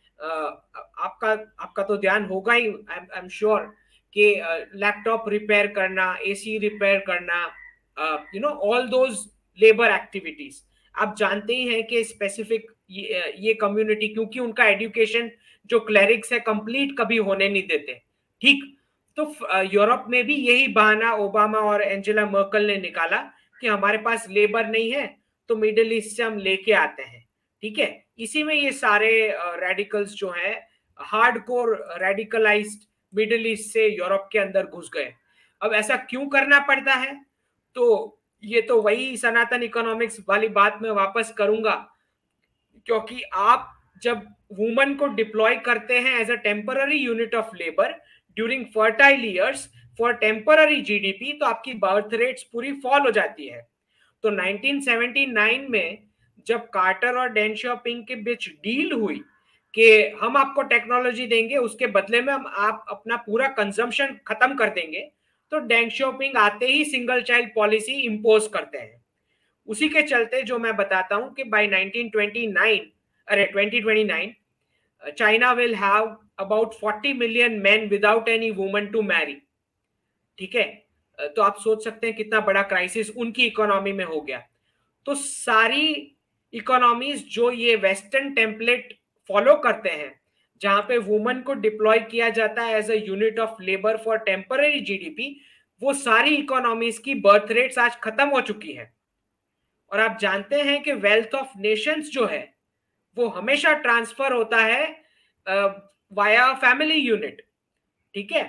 आपका आपका तो ध्यान होगा ही, आई एम श्योर, कि लैपटॉप रिपेयर करना, एसी रिपेयर करना, you know all those labour activities, आप जानते ही हैं कि स्पेसिफिक ये, ये कम्युनिटी, क्योंकि उनका एजुकेशन जो क्लेरिक्स है कंप्लीट कभी होने नहीं देते, ठीक। तो यूरोप में भी यही बहाना ओबामा और एंजेला मर्कल ने निकाला कि हमारे पास लेबर नहीं है तो मिडिल ईस्ट से हम लेके आते हैं, ठीक है। इसी में ये सारे रेडिकल्स uh, जो है हार्डकोर रेडिकलाइज्ड मिडिल ईस्ट से यूरोप के अंदर घुस गए। अब ऐसा क्यों करना पड़ता है? तो ये तो वही सनातन इकोनॉमिक्स वाली बात में वापस करूंगा, क्योंकि आप जब वुमन को डिप्लॉय करते हैं as a temporary unit of labour during fertile years for temporary GDP, तो आपकी बर्थ रेट्स पूरी फॉल हो जाती है। तो नाइनटीन सेवेंटी नाइन में जब कार्टर और डेन शियाओपिंग के बीच डील हुई कि हम आपको टेक्नोलॉजी देंगे, उसके बदले में हम आप अपना पूरा कंजम्पशन खत्म कर देंगे, तो डेन शियाओपिंग आते ही सिंगल चाइल्ड पॉलिसी इंपोज करते हैं। उसी के चलते जो मैं बताता हूं कि बाय नाइनटीन ट्वेंटी नाइन, अरे twenty twenty nine, China will have about forty million men without any woman to marry, ठीक है। तो आप सोच सकते हैं कितना बड़ा क्राइसिस उनकी इकोनॉमी में हो गया। तो सारी इकोनॉमीज जो ये वेस्टर्न टेम्पलेट फॉलो करते हैं, जहां पे वुमन को डिप्लॉय किया जाता है as a unit of labour for temporary GDP, वो सारी इकोनॉमीज की बर्थ रेट्स आज खत्म हो चुकी है। और आप जानते हैं कि वेल्थ ऑफ नेशंस जो है वो हमेशा ट्रांसफर होता है वाया फैमिली यूनिट, ठीक है।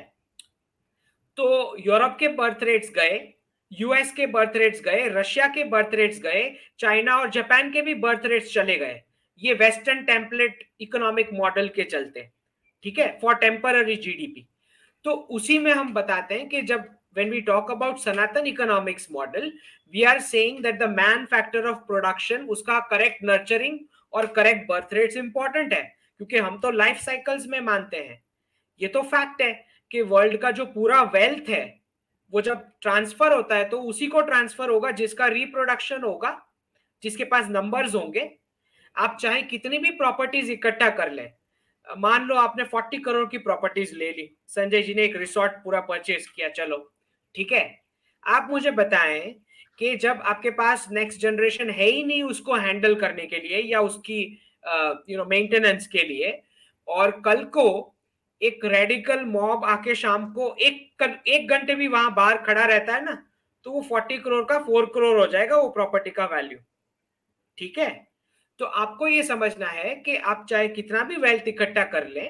तो यूरोप के बर्थ रेट्स गए, यूएस के बर्थ रेट्स गए, रशिया के बर्थ रेट्स गए, चाइना और जापान के भी बर्थ रेट्स चले गए, ये वेस्टर्न टेम्पलेट इकोनॉमिक मॉडल के चलते, ठीक है, फॉर टेम्पररी जीडीपी। तो उसी में हम बताते हैं कि जब when we talk about Sanatan economics model, we are saying that the man factor of production, उसका करेक्ट नर्चरिंग और करेक्ट बर्थ रेट्स इंपॉर्टेंट है, क्योंकि हम तो लाइफ साइकिल्स में मानते हैं। ये तो फैक्ट है कि वर्ल्ड का जो पूरा वेल्थ है वो जब ट्रांसफर होता है तो उसी को ट्रांसफर होगा जिसका रिप्रोडक्शन होगा, जिसके पास नंबर्स होंगे। आप चाहे कितनी भी प्रॉपर्टीज इकट्ठा कर लें, मान लो आपने चालीस करोड़ की प्रॉपर्टीज ले ली, संजय जी ने एक रिसोर्ट पूरा परचेज किया, चलो ठीक है, आप मुझे बताएं कि जब आपके पास नेक्स्ट जनरेशन है ही नहीं उसको हैंडल करने के लिए या उसकी यू नो मेंटेनेंस के लिए, और कल को एक रेडिकल मॉब आके शाम को एक एक घंटे भी वहां बाहर खड़ा रहता है ना, तो वो चालीस करोड़ का चार करोड़ हो जाएगा वो प्रॉपर्टी का वैल्यू, ठीक है। तो आपको ये समझना है कि आप चाहे कितना भी वेल्थ इकट्ठा कर लें,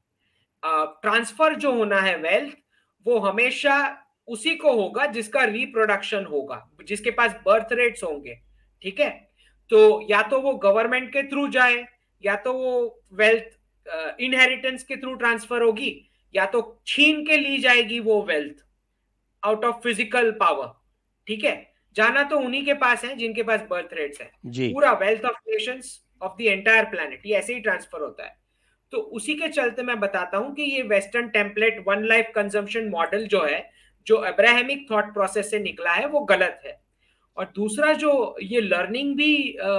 ट्रांसफर जो होना है वेल्थ वो हमेशा उसी को होगा जिसका रिप्रोडक्शन होगा, जिसके पास बर्थ रेट्स होंगे, ठीक है। तो या तो वो गवर्नमेंट के थ्रू जाए, या तो वो वेल्थ इनहेरिटेंस के थ्रू ट्रांसफर होगी, या तो छीन के ली जाएगी वो wealth out of physical power, ठीक है। जाना तो उन्हीं के पास है जिनके पास बर्थ रेट्स है। पूरा wealth of nations of the entire planet ये ऐसे ही ट्रांसफर होता है। तो उसी के चलते मैं बताता हूं कि ये western template one life consumption model जो है, जो अब्राहमिक थॉट प्रोसेस से निकला है, वो गलत है। और दूसरा जो ये लर्निंग भी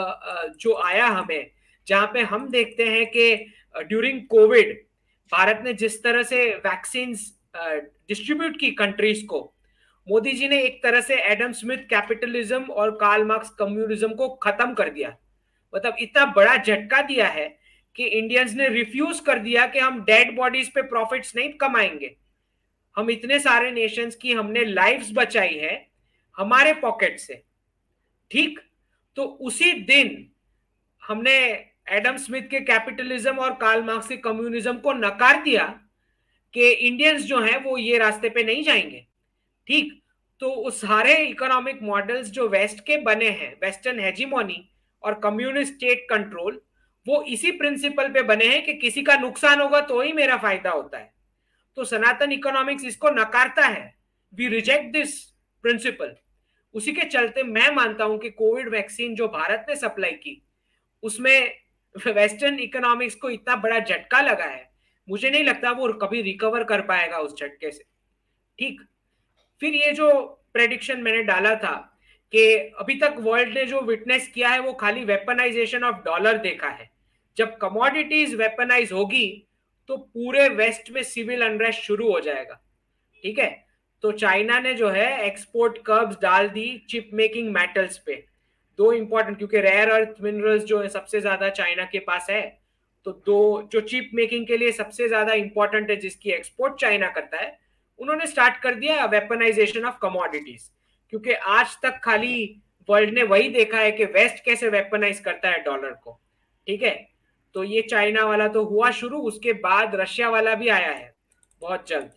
जो आया हमें, जहां पे हम देखते हैं कि ड्यूरिंग कोविड भारत ने जिस तरह से वैक्सीन डिस्ट्रीब्यूट की कंट्रीज को, मोदी जी ने एक तरह से एडम स्मिथ कैपिटलिज्म और कार्ल मार्क्स कम्युनिज्म को खत्म कर दिया। मतलब इतना बड़ा झटका दिया है कि इंडियंस ने रिफ्यूज कर दिया कि हम डेड बॉडीज पे प्रॉफिट्स नहीं कमाएंगे। हम इतने सारे नेशंस की हमने लाइव्स बचाई है हमारे पॉकेट से, ठीक। तो उसी दिन हमने एडम स्मिथ के कैपिटलिज्म और कार्ल मार्क्स के कम्युनिज्म को नकार दिया कि इंडियंस जो हैं वो ये रास्ते पे नहीं जाएंगे, ठीक। तो उस सारे इकोनॉमिक मॉडल्स जो वेस्ट के बने हैं, वेस्टर्न हेजीमोनी और कम्युनिस्ट स्टेट कंट्रोल, वो इसी प्रिंसिपल पे बने हैं कि किसी का नुकसान होगा तो ही मेरा फायदा होता है। तो सनातन इकोनॉमिक्स इसको नकारता है, वी रिजेक्ट दिस प्रिंसिपल। उसी के चलते मैं मानता हूं कि कोविड वैक्सीन जो भारत ने सप्लाई की उसमें वेस्टर्न इकोनॉमिक्स को इतना बड़ा झटका लगा है, मुझे नहीं लगता वो कभी रिकवर कर पाएगा उस झटके से, ठीक। फिर ये जो प्रेडिक्शन मैंने डाला था कि अभी तक वर्ल्ड ने जो विटनेस किया है वो खाली वेपनाइजेशन ऑफ डॉलर देखा है। जब कमोडिटीज वेपनाइज होगी तो पूरे वेस्ट में सिविल अनरेस्ट शुरू हो जाएगा, ठीक है। तो चाइना ने जो है एक्सपोर्ट कर्ब्स डाल दी चिप मेकिंग मेटल्स पे, दो इंपॉर्टेंट, क्योंकि रेयर अर्थ मिनरल्स जो है सबसे ज्यादा चाइना के पास है, तो दो जो चिप मेकिंग के लिए सबसे ज्यादा इंपॉर्टेंट है जिसकी एक्सपोर्ट चाइना करता है, उन्होंने स्टार्ट कर दिया वेपनाइजेशन ऑफ कमोडिटीज। क्योंकि आज तक खाली वर्ल्ड ने वही देखा है कि वेस्ट कैसे वेपनाइज करता है डॉलर को, ठीक है। तो ये चाइना वाला तो हुआ शुरू, उसके बाद रशिया वाला भी आया है बहुत जल्द।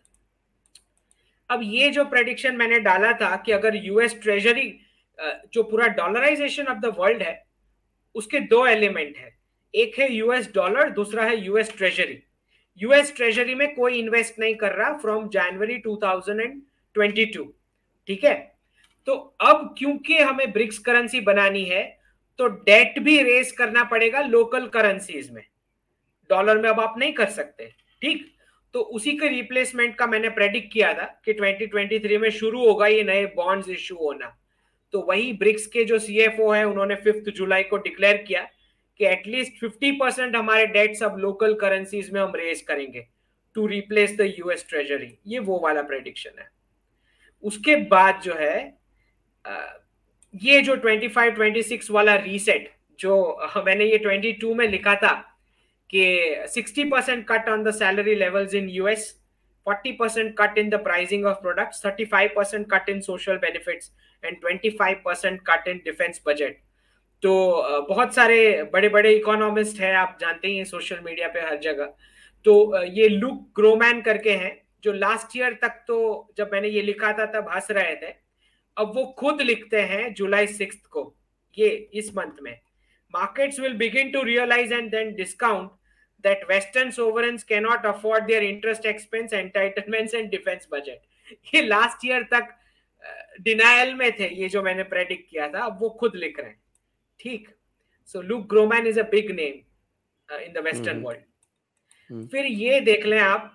अब ये जो प्रेडिक्शन मैंने डाला था कि अगर यूएस ट्रेजरी, जो पूरा डॉलराइजेशन ऑफ द वर्ल्ड है, उसके दो एलिमेंट है, एक है यूएस डॉलर, दूसरा है यूएस ट्रेजरी। यूएस ट्रेजरी में कोई इन्वेस्ट नहीं कर रहा from January two thousand twenty two, ठीक है। तो अब क्योंकि हमें ब्रिक्स करेंसी बनानी है तो डेट भी रेज करना पड़ेगा लोकल करेंसीज में, डॉलर में अब आप नहीं कर सकते, ठीक। तो उसी के रिप्लेसमेंट का मैंने प्रेडिक्ट किया था कि ट्वेंटी ट्वेंटी थ्री में शुरू होगा ये नए बॉन्ड्स इश्यू होना। तो वही ब्रिक्स के जो सीएफओ है उन्होंने फिफ्थ जुलाई को डिक्लेयर किया कि एटलीस्ट फिफ्टी परसेंट हमारे डेट्स अब लोकल करेंसीज में हम रेज करेंगे to replace the US treasury. ये वो वाला प्रेडिक्शन है। उसके बाद जो है ये जो ट्वेंटी फाइव ट्वेंटी सिक्स वाला रीसेट, जो मैंने ये ट्वेंटी टू में लिखा था कि sixty percent cut on the salary levels in US, forty percent cut in the pricing of products, thirty five percent cut in social benefits and twenty five percent cut in defence budget. तो बहुत सारे बड़े बड़े इकोनॉमिस्ट हैं, आप जानते ही हैं, सोशल मीडिया पे हर जगह। तो ये लुक ग्रोमैन करके हैं, जो लास्ट ईयर तक तो जब मैंने ये लिखा था तब हंस रहे थे, अब वो खुद लिखते हैं जुलाई सिक्स को, ये इस मंथ में, markets will begin to realize and then discount that western sovereigns cannot afford their interest expense, entitlements and defense budget. ये लास्ट ईयर तक डिनायल में थे, ये जो मैंने प्रेडिक्ट किया था, अब वो खुद लिख रहे हैं। ठीक, so look Groman is a big name in the western world. फिर ये देख लें आप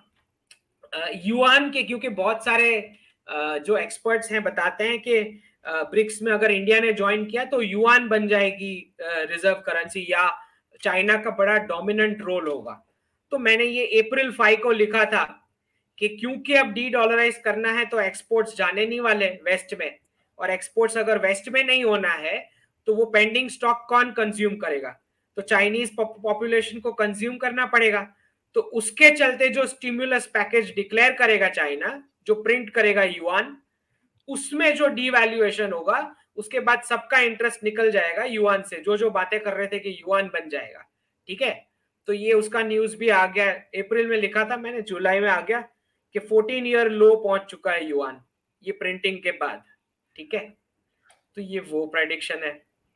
युआन के, क्योंकि बहुत सारे uh, जो एक्सपर्ट्स हैं बताते हैं कि ब्रिक्स uh, में अगर इंडिया ने ज्वाइन किया तो युआन बन जाएगी रिजर्व uh, करेंसी, या चाइना का बड़ा डोमिनेंट रोल होगा। तो मैंने ये अप्रैल फाइव को लिखा था कि क्योंकि अब डी डॉलराइज करना है तो एक्सपोर्ट्स जाने नहीं वाले वेस्ट में, और एक्सपोर्ट्स अगर वेस्ट में नहीं होना है तो वो पेंडिंग स्टॉक कौन कंज्यूम करेगा, तो चाइनीज पॉपुलेशन को कंज्यूम करना पड़ेगा। तो उसके चलते जो स्टिमुलस पैकेज डिक्लेयर करेगा चाइना, जो प्रिंट करेगा युआन, उसमें जो डीवैल्यूएशन होगा उसके बाद सबका इंटरेस्ट निकल जाएगा युआन से, जो जो बातें कर रहे थे कि युआन बन जाएगा। ठीक है, तो ये उसका न्यूज भी आ गया, अप्रैल में लिखा था मैंने, जुलाई में आ गया कि फोर्टीन ईयर लो पहुंच चुका है युआन ये प्रिंटिंग के बाद। ठीक है, तो ये वो प्रेडिक्शन है।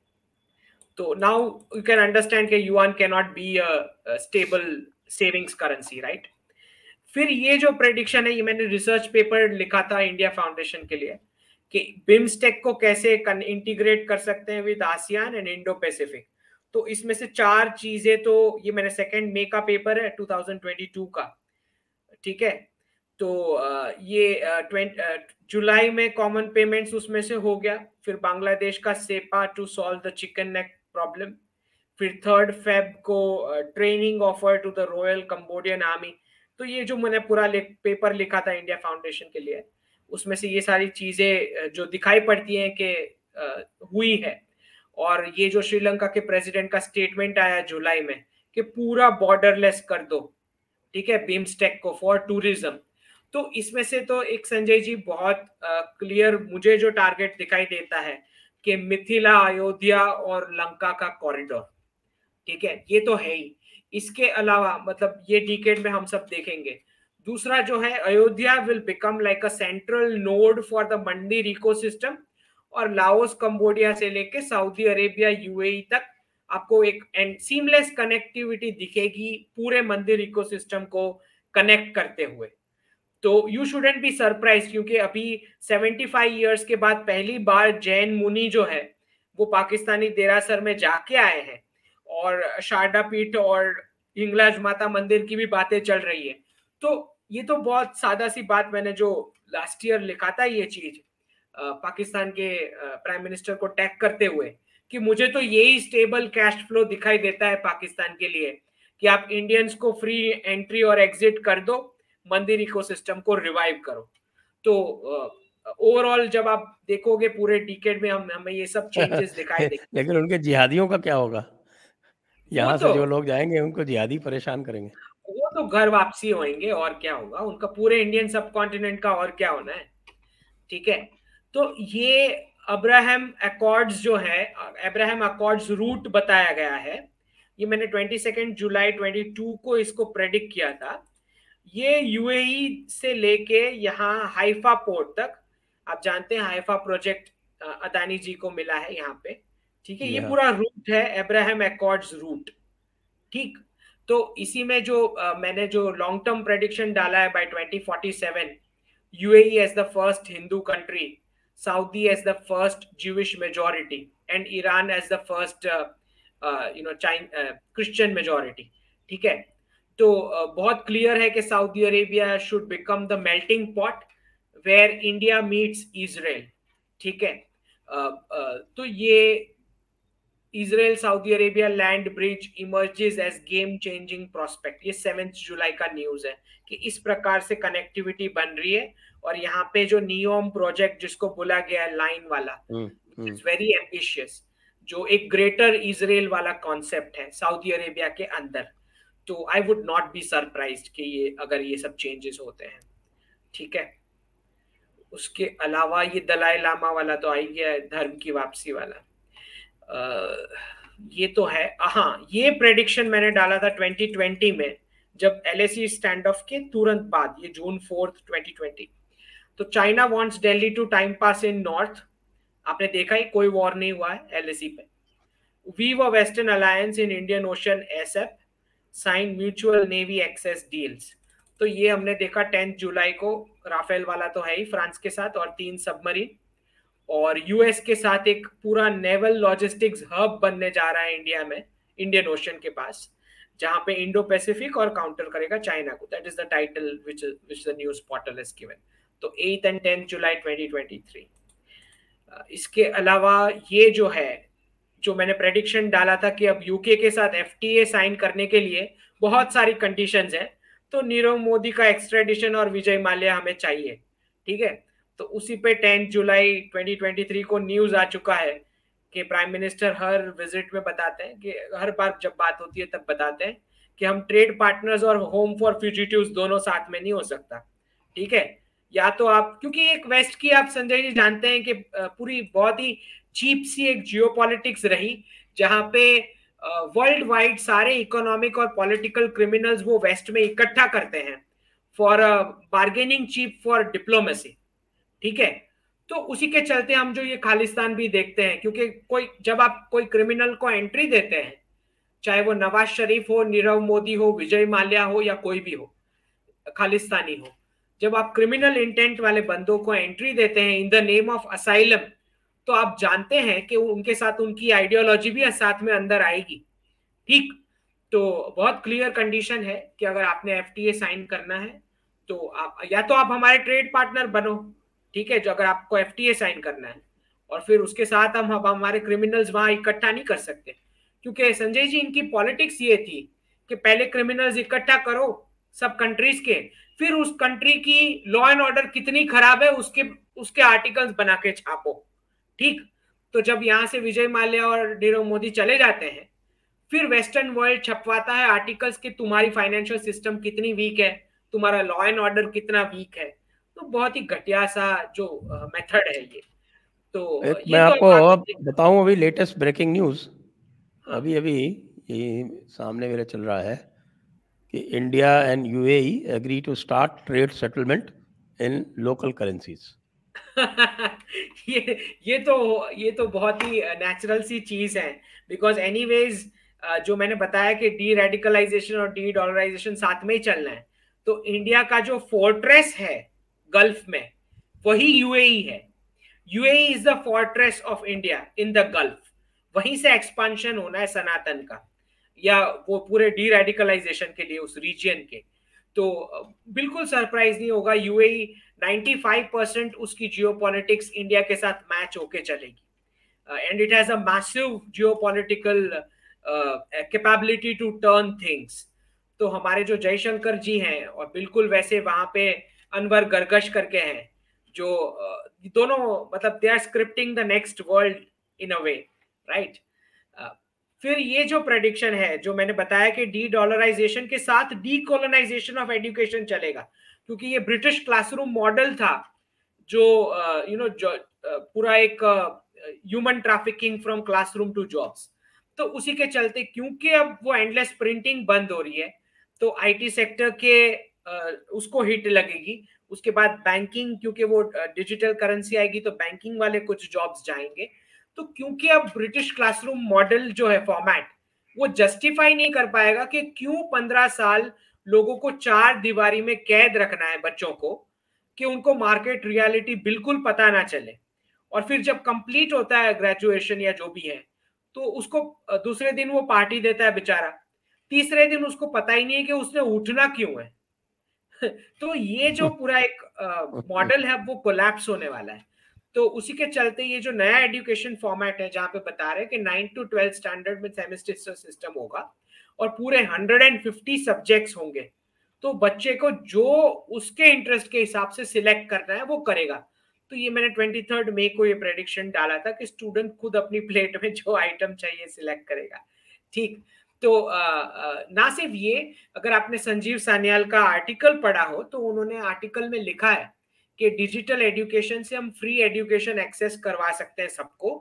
तो नाउ यू कैन अंडरस्टैंड कि yuan can not be a stable savings currency, right. फिर ये जो प्रेडिक्शन है, ये मैंने रिसर्च पेपर लिखा था इंडिया फाउंडेशन के लिए कि बिम्स्टेक को कैसे इंटीग्रेट कर सकते हैं with ASEAN and Indo Pacific. तो इसमें से चार चीजें, तो ये मैंने सेकेंड मई का पेपर है टू थाउजेंड ट्वेंटी टू का। ठीक है, तो ये जुलाई में कॉमन पेमेंट्स उसमें से हो गया। फिर बांग्लादेश का CEPA to solve the chicken neck problem. फिर थर्ड फेब को training offer to the royal Cambodian army. तो ये जो मैंने पूरा लि, पेपर लिखा था इंडिया फाउंडेशन के लिए, उसमें से ये सारी चीजें जो दिखाई पड़ती हैं कि हुई है। और ये जो श्रीलंका के प्रेसिडेंट का स्टेटमेंट आया जुलाई में कि पूरा बॉर्डरलेस कर दो, ठीक है, बिम्स्टेक को फॉर टूरिज्म। तो इसमें से तो एक संजय जी बहुत क्लियर मुझे जो टारगेट दिखाई देता है कि मिथिला, अयोध्या और लंका का कॉरिडोर। ठीक है, ये तो है ही। इसके अलावा मतलब ये डिकेड में हम सब देखेंगे। दूसरा जो है, Ayodhya will become like a central node for the mandir ecosystem, और लाओस, कंबोडिया से लेके सऊदी अरेबिया, यूएई तक आपको एक एंड सीमलेस कनेक्टिविटी दिखेगी पूरे मंदिर इकोसिस्टम को कनेक्ट करते हुए। तो यू शुडंट बी सरप्राइज, क्योंकि अभी पचहत्तर इयर्स के बाद पहली बार जैन मुनि जो है वो पाकिस्तानी देरासर में जाके आए हैं, और शारदा पीठ और हिंगलाज माता मंदिर की भी बातें चल रही है। तो ये तो बहुत सादा सी बात, मैंने जो लास्ट ईयर लिखा था ये चीज पाकिस्तान के प्राइम मिनिस्टर को टैग करते हुए, कि मुझे तो यही स्टेबल कैश फ्लो दिखाई देता है पाकिस्तान के लिए, कि आप इंडियंस को फ्री एंट्री और एग्जिट कर दो, मंदिर इकोसिस्टम को रिवाइव करो। तो ओवरऑल uh, जब आप देखोगे पूरे डिकेड में हम हमें ये सब चेंजेस दिखाई देंगे। लेकिन उनके जिहादियों का क्या होगा? यहाँ तो, से जो लोग जाएंगे उनको जिहादी परेशान करेंगे। वो तो घर वापसी होंगे, और क्या होगा उनका पूरे इंडियन सब कॉन्टिनेंट का, और क्या होना है। ठीक है, तो ये अब्राहम अकॉर्ड्स जो है, अब्राहम अकॉर्ड्स रूट बताया गया है। ये मैंने twenty second July twenty two को इसको प्रेडिक्ट किया था। ये यूएई से लेके यहाँ हाइफा पोर्ट तक, आप जानते हैं हाइफा प्रोजेक्ट अदानी जी को मिला है यहाँ पे। ठीक है, ये पूरा रूट है अब्राहम अकॉर्ड्स रूट। ठीक, तो इसी में जो uh, मैंने जो लॉन्ग टर्म प्रेडिक्शन डाला है by twenty forty seven, UAE as the first Hindu country, Saudi as the first Jewish majority, and Iran as the first you know chain Christian majority. ठीक है, तो uh, बहुत क्लियर है कि Saudi Arabia should become the melting pot where India meets Israel. ठीक है, uh, uh, तो ये Israel Saudi Arabia land bridge emerges as game changing prospect. ये सेवेंथ जुलाई का न्यूज है कि इस प्रकार से कनेक्टिविटी बन रही है। और यहाँ पे जो नियोम प्रोजेक्ट जिसको बोला गया है लाइन वाला, इट्स वेरी एम्बिशियस, जो एक ग्रेटर इजराइल वाला कॉन्सेप्ट है सऊदी अरेबिया के अंदर। तो I would not be surprised कि ये अगर ये सब चेंजेस होते हैं। ठीक है, उसके अलावा ये दलाई लामा वाला तो आ ही गया है, धर्म की वापसी वाला। ये तो है, हाँ ये प्रेडिक्शन मैंने डाला था ट्वेंटी ट्वेंटी में, जब एलएसी स्टैंड ऑफ के तुरंत बाद, ये जून फोर्थ ट्वेंटी ट्वेंटी। तो China wants Delhi to time pass in north, आपने देखा ही कोई वॉर नहीं हुआ है एलएसी पे। Weave a western alliance in Indian Ocean SF, sign mutual navy access deals. तो ये हमने देखा टेंथ जुलाई को, राफेल वाला तो है ही फ्रांस के साथ, और तीन सबमरीन, और यूएस के साथ एक पूरा नेवल लॉजिस्टिक्स हब बनने जा रहा है इंडिया में, इंडियन ओशन के पास, जहां पे इंडो पैसिफिक और काउंटर करेगा चाइना को। That is the title which which the news portal is given. तो at and tenth July twenty twenty three. इसके अलावा ये जो है, जो मैंने प्रेडिक्शन डाला था कि अब यूके के साथ एफटीए साइन करने के लिए बहुत सारी कंडीशंस हैं, तो नीरव मोदी का एक्स्ट्रेडिशन और विजय माल्या हमें चाहिए, ठीक है। तो उसी पे tenth July twenty twenty three को न्यूज आ चुका है कि प्राइम मिनिस्टर हर विजिट में बताते हैं, कि हर बार जब बात होती है तब बताते हैं कि हम ट्रेड पार्टनर्स और होम फॉर फ्यूजिटिव्स दोनों साथ में नहीं हो सकता, ठीक है। या तो आप, क्योंकि एक वेस्ट की आप संजय जी जानते हैं कि पूरी बहुत ही चीप सी एक जियोपॉलिटिक्स रही, जहां पे वर्ल्ड uh, वाइड सारे इकोनॉमिक और पॉलिटिकल क्रिमिनल्स वो वेस्ट में इकट्ठा करते हैं for bargaining chip for diplomacy, ठीक है। तो उसी के चलते हम जो ये खालिस्तान भी देखते हैं, क्योंकि कोई, जब आप कोई क्रिमिनल को एंट्री देते हैं, चाहे वो नवाज शरीफ हो, नीरव मोदी हो, विजय माल्या हो, या कोई भी हो खालिस्तानी हो, जब आप क्रिमिनल इंटेंट वाले बंदों को एंट्री देते हैं in the name of asylum, तो आप जानते हैं कि उनके साथ उनकी आइडियोलॉजी भी साथ में अंदर आएगी, ठीक। तो बहुत क्लियर कंडीशन है कि अगर आपने एफटीए साइन करना है तो आप, या तो आप हमारे ट्रेड पार्टनर बनो, ठीक है, जो अगर आपको एफटीए साइन करना है, और फिर उसके साथ हम अब हमारे क्रिमिनल्स वहां इकट्ठा नहीं कर सकते, क्योंकि संजय जी इनकी पॉलिटिक्स ये थी कि पहले क्रिमिनल्स इकट्ठा करो सब कंट्रीज के, फिर उस कंट्री की लॉ एंड ऑर्डर कितनी खराब है उसके उसके आर्टिकल्स बना के छापो, ठीक। तो जब यहां से विजय माल्या और नीरव मोदी चले जाते हैं, फिर वेस्टर्न वर्ल्ड छपवाता है आर्टिकल्स कि तुम्हारी फाइनेंशियल सिस्टम कितनी वीक है, तुम्हारा लॉ एंड ऑर्डर कितना वीक है। तो बहुत ही घटिया सा जो मेथड है ये। तो एक ये मैं तो आपको बताऊं, अभी लेटेस्ट ब्रेकिंग न्यूज़, हाँ। अभी अभी ये सामने मेरे चल रहा है कि India and UAE agree to start trade settlement in local currencies. ये ये तो ये तो बहुत ही नेचुरल सी चीज है, बिकॉज एनीवेज जो मैंने बताया कि डी रेडिकलाइजेशन और डी डॉलराइजेशन साथ में ही चलना है, तो इंडिया का जो फोर्ट्रेस है गल्फ में वही यूएई है। UAE is the fortress of India in the gulf, वहीं से एक्सपांशन होना है सनातन का, या वो पूरे डी रेडिकलाइजेशन के लिए उस रीजन के। तो बिल्कुल सरप्राइज नहीं होगा, यूएई ninety-five percent उसकी जियोपॉलिटिक्स इंडिया के साथ मैच होके चलेगी, and it has a massive geopolitical capability to turn things. तो हमारे जो जयशंकर जी हैं, और बिल्कुल वैसे वहां पे अनवर गर्गश करके हैं, जो uh, दोनों मतलब they are scripting the next world in a way, right. फिर ये जो प्रेडिक्शन है जो मैंने बताया कि डी डॉलराइजेशन के साथ डी कोलोनाइजेशन ऑफ एजुकेशन चलेगा, क्योंकि ये ब्रिटिश क्लासरूम मॉडल था जो यू नो पूरा एक human trafficking from classroom to jobs. तो उसी के चलते, क्योंकि अब वो एंडलेस प्रिंटिंग बंद हो रही है, तो आईटी सेक्टर के uh, उसको हिट लगेगी। उसके बाद बैंकिंग, क्योंकि वो डिजिटल करेंसी आएगी तो बैंकिंग वाले कुछ जॉब्स जाएंगे। तो क्योंकि अब ब्रिटिश क्लासरूम मॉडल जो है फॉर्मेट, वो जस्टिफाई नहीं कर पाएगा कि क्यों पंद्रह साल लोगों को चार दीवारी में कैद रखना है बच्चों को, कि उनको मार्केट रियलिटी बिल्कुल पता ना चले, और फिर जब कंप्लीट होता है ग्रेजुएशन या जो भी है, तो उसको दूसरे दिन वो पार्टी देता है बेचारा, तीसरे दिन उसको पता ही नहीं है कि उसने उठना क्यों है। तो ये जो पूरा एक मॉडल है वो कोलैप्स होने वाला है। तो उसी के चलते ये जो नया एजुकेशन फॉर्मेट है, जहां पे बता रहे हैं कि नाइन टू ट्वेल्थ स्टैंडर्ड में सेमेस्टर सिस्टम होगा और पूरे one hundred fifty सब्जेक्ट्स होंगे, तो बच्चे को जो उसके इंटरेस्ट के हिसाब से सिलेक्ट करना है वो करेगा। तो ये मैंने ट्वेंटी थर्ड मई को ये प्रेडिक्शन डाला था कि स्टूडेंट खुद अपनी प्लेट में जो आइटम चाहिए सिलेक्ट करेगा, ठीक। तो आ, आ, ना सिर्फ ये, अगर आपने संजीव सान्याल का आर्टिकल पढ़ा हो तो उन्होंने आर्टिकल में लिखा है कि डिजिटल एजुकेशन से हम फ्री एजुकेशन एक्सेस करवा सकते हैं सबको,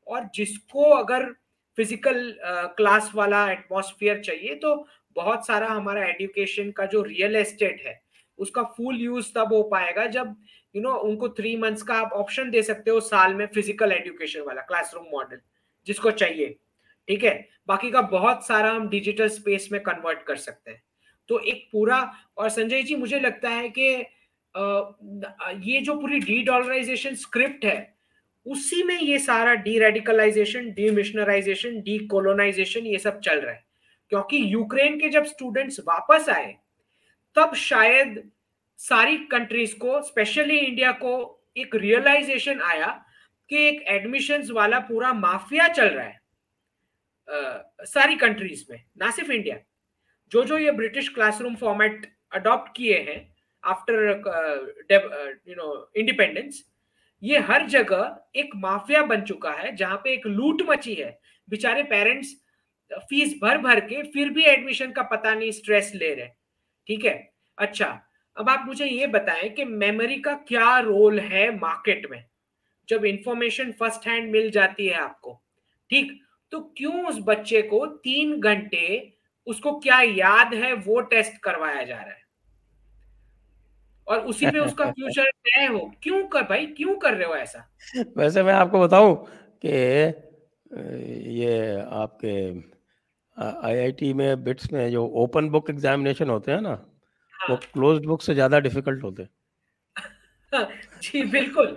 और जिसको अगर फिजिकल क्लास वाला एटमॉस्फेयर चाहिए तो बहुत सारा हमारा एजुकेशन का जो रियल एस्टेट है उसका फुल यूज तब हो पाएगा जब यू you नो know, उनको थ्री मंथ्स का आप ऑप्शन दे सकते हो साल में फिजिकल एजुकेशन वाला क्लासरूम मॉडल जिसको चाहिए, ठीक है। बाकी का बहुत सारा हम डिजिटल स्पेस में कन्वर्ट कर सकते हैं। तो एक पूरा, और संजय जी मुझे लगता है कि ये जो पूरी डी डॉलराइजेशन स्क्रिप्ट है उसी में ये सारा deradicalisation, demissionarisation, decolonisation ये सब चल रहा है। क्योंकि यूक्रेन के जब स्टूडेंट्स वापस आए तब शायद सारी कंट्रीज को, स्पेशली इंडिया को, एक रियलाइजेशन आया कि एक एडमिशंस वाला पूरा माफिया चल रहा है uh, सारी कंट्रीज में, ना सिर्फ इंडिया। जो जो ये ब्रिटिश क्लासरूम फॉर्मेट अडॉप्ट किए हैं आफ्टर यू नो इंडिपेंडेंस, ये हर जगह एक माफिया बन चुका है जहां पे एक लूट मची है। बेचारे पेरेंट्स फीस भर भर के फिर भी एडमिशन का पता नहीं स्ट्रेस ले रहे, ठीक है। अच्छा, अब आप मुझे ये बताएं कि मेमोरी का क्या रोल है मार्केट में। जब इंफॉर्मेशन फर्स्ट हैंड मिल जाती है आपको, ठीक, तो क्यों उस बच्चे को तीन घंटे उसको क्या याद है वो टेस्ट करवाया जा रहा है और उसी पे उसका फ्यूचर तय हो? क्यों कर भाई, क्यों कर रहे हो ऐसा? वैसे मैं आपको बताऊं कि ये आपके आईआईटी में बिट्स में जो ओपन बुक एग्जामिनेशन होते हैं ना, हाँ, वो क्लोज्ड बुक से ज्यादा डिफिकल्ट होते हैं। जी बिल्कुल।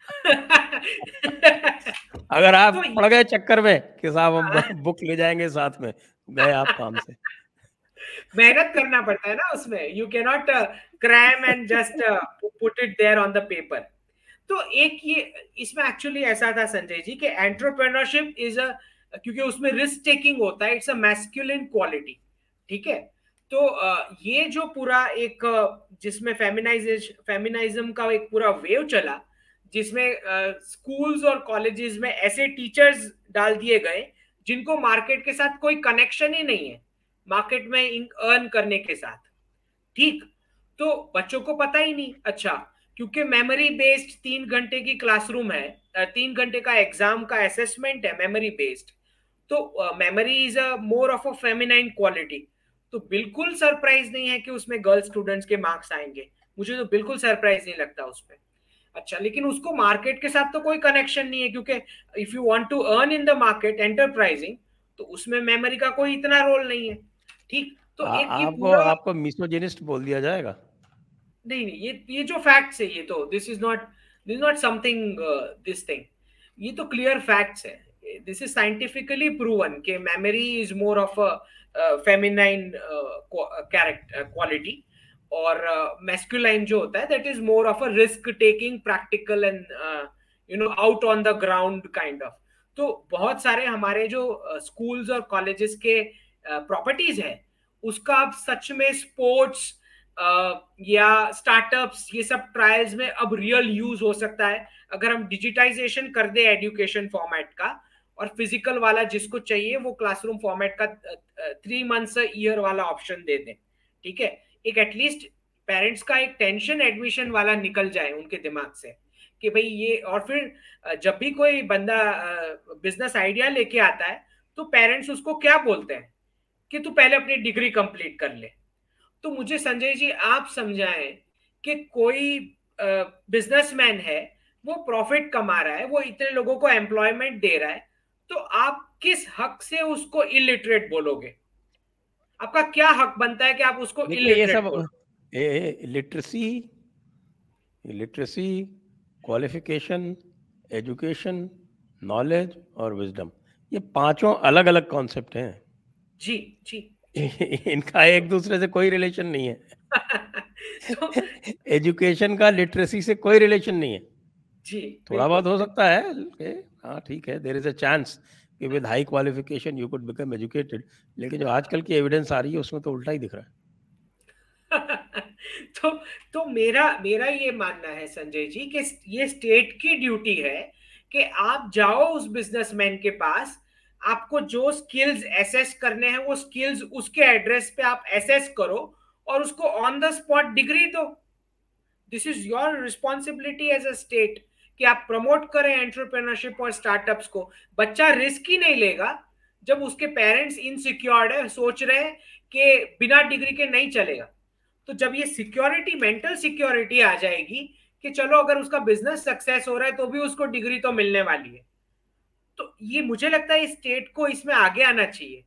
अगर आप तो पड़ गए चक्कर में कि साहब हम बुक ले जाएंगे साथ में, गए आप काम से। मेहनत करना पड़ता है ना उसमें, you can not cram and just put it there on the paper. तो एक ये इसमें एक्चुअली ऐसा था संजय जी कि एंटरप्रेन्योरशिप इज अ, क्योंकि उसमें रिस्क टेकिंग होता है, इट्स अ मैस्कुलिन क्वालिटी, ठीक है। तो ये जो पूरा एक जिसमें फेमिनाइजेशन फेमिनिज्म का एक पूरा वेव चला, जिसमें स्कूल्स और कॉलेजेस में ऐसे टीचर्स डाल दिए गए जिनको मार्केट के साथ कोई कनेक्शन ही नहीं है, मार्केट में अर्न करने के साथ, ठीक। तो बच्चों को पता ही नहीं। अच्छा, क्योंकि मेमोरी बेस्ड तीन घंटे की क्लासरूम है, तीन घंटे का एग्जाम का असेसमेंट है मेमोरी बेस्ड, तो memory is a more of a feminine quality. तो बिल्कुल सरप्राइज नहीं है कि उसमें गर्ल स्टूडेंट्स के मार्क्स आएंगे, मुझे तो बिल्कुल सरप्राइज नहीं लगता उसमें। अच्छा, लेकिन उसको मार्केट के साथ तो कोई कनेक्शन नहीं है, क्योंकि if you want to earn in the market enterprising, तो उसमें मेमोरी का कोई इतना रोल नहीं है, ठीक। तो आ, एक आपको ये पूरा आपको मिसोजिनिस्ट बोल दिया जाएगा। नहीं नहीं, ये ये जो फैक्ट्स है, ये तो this is not this not something this thing, ये तो क्लियर फैक्ट्स है। दिस इज साइंटिफिकली प्रूवन कि memory is more of a feminine character quality, और मैस्कुलाइन uh, जो होता है that is more of a risk taking, practical and you know out on the ground kind of. तो बहुत सारे हमारे जो स्कूल्स uh, और कॉलेजेस के प्रॉपर्टीज uh, है, उसका अब सच में स्पोर्ट्स uh, या स्टार्टअप्स, ये सब ट्रायल्स में अब रियल यूज हो सकता है अगर हम डिजिटाइजेशन कर दे एजुकेशन फॉर्मेट का, और फिजिकल वाला जिसको चाहिए वो क्लासरूम फॉर्मेट का थ्री मंथ्स ईयर वाला ऑप्शन दे दें, ठीक है। एक एटलीस्ट पेरेंट्स का एक टेंशन एडमिशन वाला निकल जाए उनके दिमाग से कि भाई ये, और फिर जब भी कोई बंदा बिजनेस आइडिया लेके आता है तो पेरेंट्स उसको क्या बोलते हैं कि तू पहले अपनी डिग्री कंप्लीट कर ले। तो मुझे संजय जी आप समझाएं कि कोई बिजनेसमैन है, वो प्रॉफिट कमा रहा है, वो इतने लोगों को एम्प्लॉयमेंट दे रहा है, तो आप किस हक से उसको इलिटरेट बोलोगे? आपका क्या हक बनता है कि आप उसको इलिटरेट बोलो? Literacy literacy qualification, education, knowledge और विजडम, ये पांचों अलग अलग कॉन्सेप्ट हैं। जी जी, इनका एक दूसरे से कोई रिलेशन नहीं है। तो एजुकेशन का लिटरेसी से कोई रिलेशन नहीं है। जी, थोड़ा बहुत हो सकता है, हाँ ठीक है, देयर इज अ चांस कि with high qualification you could become educated, लेकिन जो आजकल की एविडेंस आ रही है उसमें तो उल्टा ही दिख रहा है। तो तो मेरा मेरा ये मानना है संजय जी कि ये स्टेट की ड्यूटी है कि आप जाओ उस बिजनेसमैन के पास, आपको जो स्किल्स एसेस करने हैं वो स्किल्स उसके एड्रेस पे आप एसेस करो और उसको ऑन द स्पॉट डिग्री दो। This is your responsibility as a state कि आप प्रमोट करें एंटरप्रेन्योरशिप और स्टार्टअप्स को। बच्चा रिस्क ही नहीं लेगा जब उसके पेरेंट्स इनसिक्योर्ड है, सोच रहे हैं कि बिना डिग्री के नहीं चलेगा। तो जब ये सिक्योरिटी, मेंटल सिक्योरिटी आ जाएगी कि चलो अगर उसका बिजनेस सक्सेस हो रहा है तो भी उसको डिग्री तो मिलने वाली है, तो ये मुझे लगता है स्टेट को इसमें आगे आना चाहिए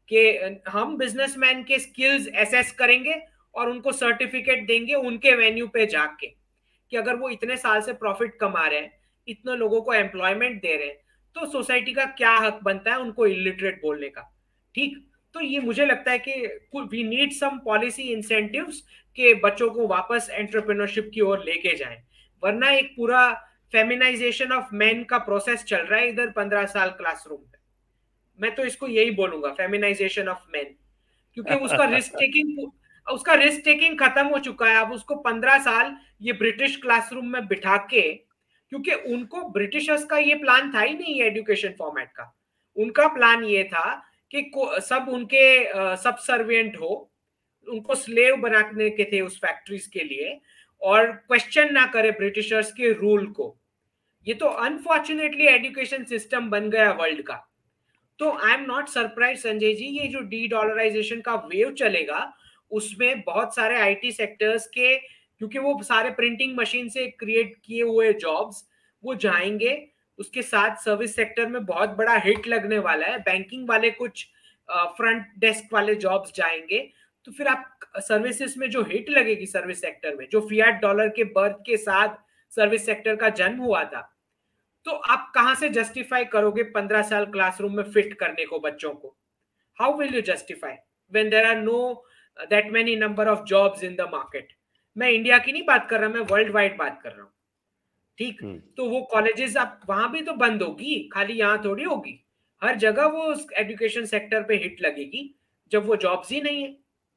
कि हम बिजनेसमैन के स्किल्स एसेस करेंगे और उनको सर्टिफिकेट देंगे उनके वेन्यू पे जाके, कि अगर वो इतने साल से प्रॉफिट कमा रहे हैं, इतने लोगों को एम्प्लॉयमेंट दे रहे हैं, तो सोसाइटी का क्या हक बनता है उनको इलिटरेट बोलने का। ठीक, तो ये मुझे लगता है कि we need some policy incentives के बच्चों को वापस एंटरप्रेन्योरशिप की ओर लेके जाएं, वरना एक पूरा फेमिनाइजेशन ऑफ मेन का प्रोसेस चल रहा है इधर पंद्रह साल क्लासरूम में। मैं तो इसको यही बोलूंगा, फेमिनाइजेशन ऑफ मेन, क्योंकि उसका रिस्क टेकिंग उसका रिस्क टेकिंग खत्म हो चुका है। अब उसको पंद्रह साल ये ब्रिटिश क्लासरूम में बिठा के, क्योंकि उनको ब्रिटिशर्स का ये प्लान था ही नहीं एजुकेशन फॉर्मेट का। उनका प्लान ये था कि सब उनके सब सर्विएंट हो, उनको स्लेव बनाने के थे उस फैक्ट्रीज के लिए, और क्वेश्चन ना करे ब्रिटिशर्स के रूल को। ये तो अनफॉर्चुनेटली एजुकेशन सिस्टम बन गया वर्ल्ड का। तो I am not surprise Sanjay ji, ये जो डी डॉलराइजेशन का वेव चलेगा उसमें बहुत सारे आईटी सेक्टर्स के, क्योंकि वो सारे प्रिंटिंग मशीन से क्रिएट किए हुए जॉब्स वो जाएंगे, उसके साथ सर्विस सेक्टर में बहुत बड़ा हिट लगने वाला है, बैंकिंग वाले कुछ फ्रंट डेस्क वाले जॉब्स जाएंगे। तो फिर आप सर्विसेज में जो हिट लगेगी सर्विस सेक्टर में, जो फियाट डॉलर के बर्थ के साथ सर्विस सेक्टर का जन्म हुआ था, तो आप कहां से जस्टिफाई करोगे पंद्रह साल क्लासरूम में फिट करने को बच्चों को? How will you justify when there are no that many number of jobs in the market? मैं इंडिया की नहीं बात कर रहा, मैं वर्ल्ड वाइड बात कर रहा हूँ। ठीक, तो वो कॉलेजेस आप वहां भी तो बंद होगी, खाली यहाँ थोड़ी होगी, हर जगह वो एजुकेशन सेक्टर पे हिट लगेगी जब वो जॉब्स ही नहीं है।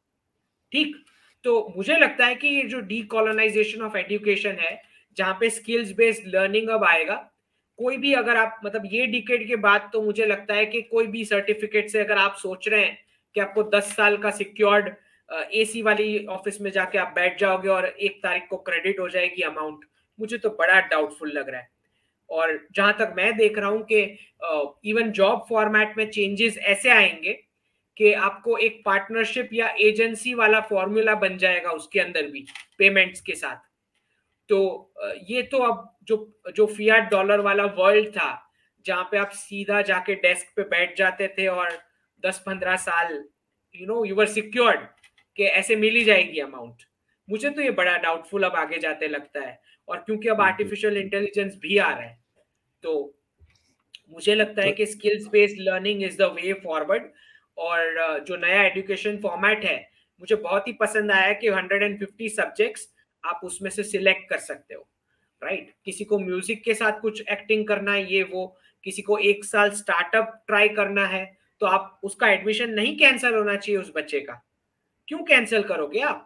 ठीक, तो मुझे लगता है कि ये जो डीकोलोनाइजेशन ऑफ एजुकेशन है, जहां पे स्किल्स बेस्ड लर्निंग अब आएगा, कोई भी अगर आप मतलब ये डिकेड के बाद, तो मुझे लगता है कि कोई भी सर्टिफिकेट से अगर आप सोच रहे हैं कि आपको दस साल का सिक्योर्ड एसी वाली ऑफिस में जाके आप बैठ जाओगे और एक तारीख को क्रेडिट हो जाएगी अमाउंट, मुझे तो बड़ा डाउटफुल लग रहा है। और जहां तक मैं देख रहा हूं कि इवन जॉब फॉर्मेट में चेंजेस ऐसे आएंगे कि आपको एक पार्टनरशिप या एजेंसी वाला फॉर्मूला बन जाएगा उसके अंदर भी पेमेंट्स के साथ। तो ये तो अब जो जो फियाट डॉलर वाला वर्ल्ड था, जहां पे आप सीधा जाके डेस्क पे बैठ जाते थे और दस पंद्रह साल you know you were secured कि ऐसे मिल ही जाएगी अमाउंट, मुझे तो ये बड़ा डाउटफुल अब आगे जाते लगता है। और क्योंकि अब आर्टिफिशियल इंटेलिजेंस भी आ रहा है, तो मुझे लगता है कि skills based learning is the way forward. और जो नया एजुकेशन फॉर्मेट है, मुझे बहुत ही पसंद आया कि एक सौ पचास सब्जेक्ट्स आप उसमें से सिलेक्ट कर सकते हो, राइट? किसी को म्यूजिक के साथ कुछ एक्टिंग करना है, ये वो, किसी को एक साल स्टार्टअप ट्राई करना है, तो आप उसका एडमिशन नहीं कैंसिल होना चाहिए उस बच्चे का, क्यों कैंसिल करोगे आप?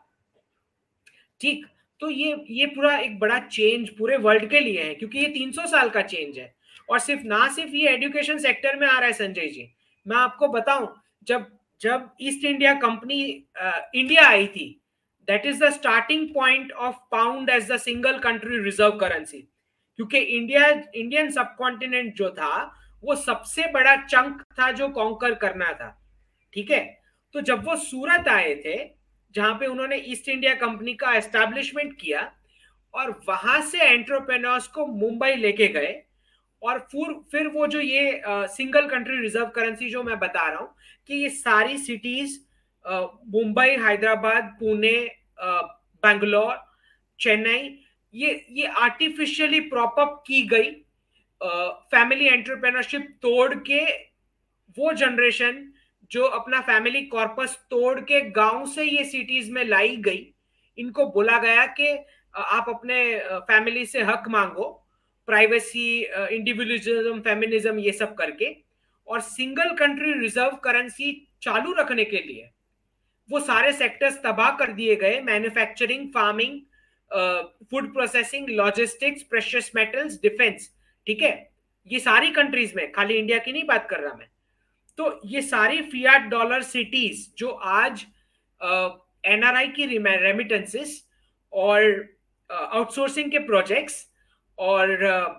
ठीक, तो ये ये पूरा एक बड़ा चेंज पूरे वर्ल्ड के लिए है, क्योंकि ये तीन सौ साल का चेंज है। और सिर्फ ना सिर्फ ये एजुकेशन सेक्टर में आ रहा है संजय जी, मैं आपको बताऊं, जब जब ईस्ट इंडिया कंपनी इंडिया आई थी, that is the starting point of pound as the single country reserve currency, क्योंकि इंडिया इंडियन सबकॉन्टिनेंट जो था वो सबसे बड़ा चंक था जो कॉन्कर करना था। ठीक है, तो जब वो सूरत आए थे, जहां पे उन्होंने ईस्ट इंडिया कंपनी का एस्टैब्लिशमेंट किया, और वहां से एंटरप्रेन्योर्स को मुंबई लेके गए, और फिर फिर वो जो ये सिंगल कंट्री रिजर्व करेंसी जो मैं बता रहा हूं, कि ये सारी सिटीज मुंबई, हैदराबाद, पुणे, बेंगलोर, चेन्नई, ये ये आर्टिफिशियली प्रॉप अप की गई, फैमिली एंटरप्रेन्योरशिप तोड़ के, वो जनरेशन जो अपना फैमिली कॉर्पस तोड़ के गांव से ये सिटीज में लाई गई, इनको बोला गया कि आप अपने फैमिली से हक मांगो, प्राइवेसी, इंडिविजुअलिज्म, फेमिनिज्म, ये सब करके, और सिंगल कंट्री रिजर्व करेंसी चालू रखने के लिए वो सारे सेक्टर्स तबाह कर दिए गए, manufacturing, farming, food processing, logistics, precious metals, defence. ठीक है, ये सारी कंट्रीज में, खाली इंडिया की नहीं बात कर रहा मैं। तो ये सारी फियाट डॉलर सिटीज जो आज एनआरआई की रेमिटेंसेस और आउटसोर्सिंग के प्रोजेक्ट्स और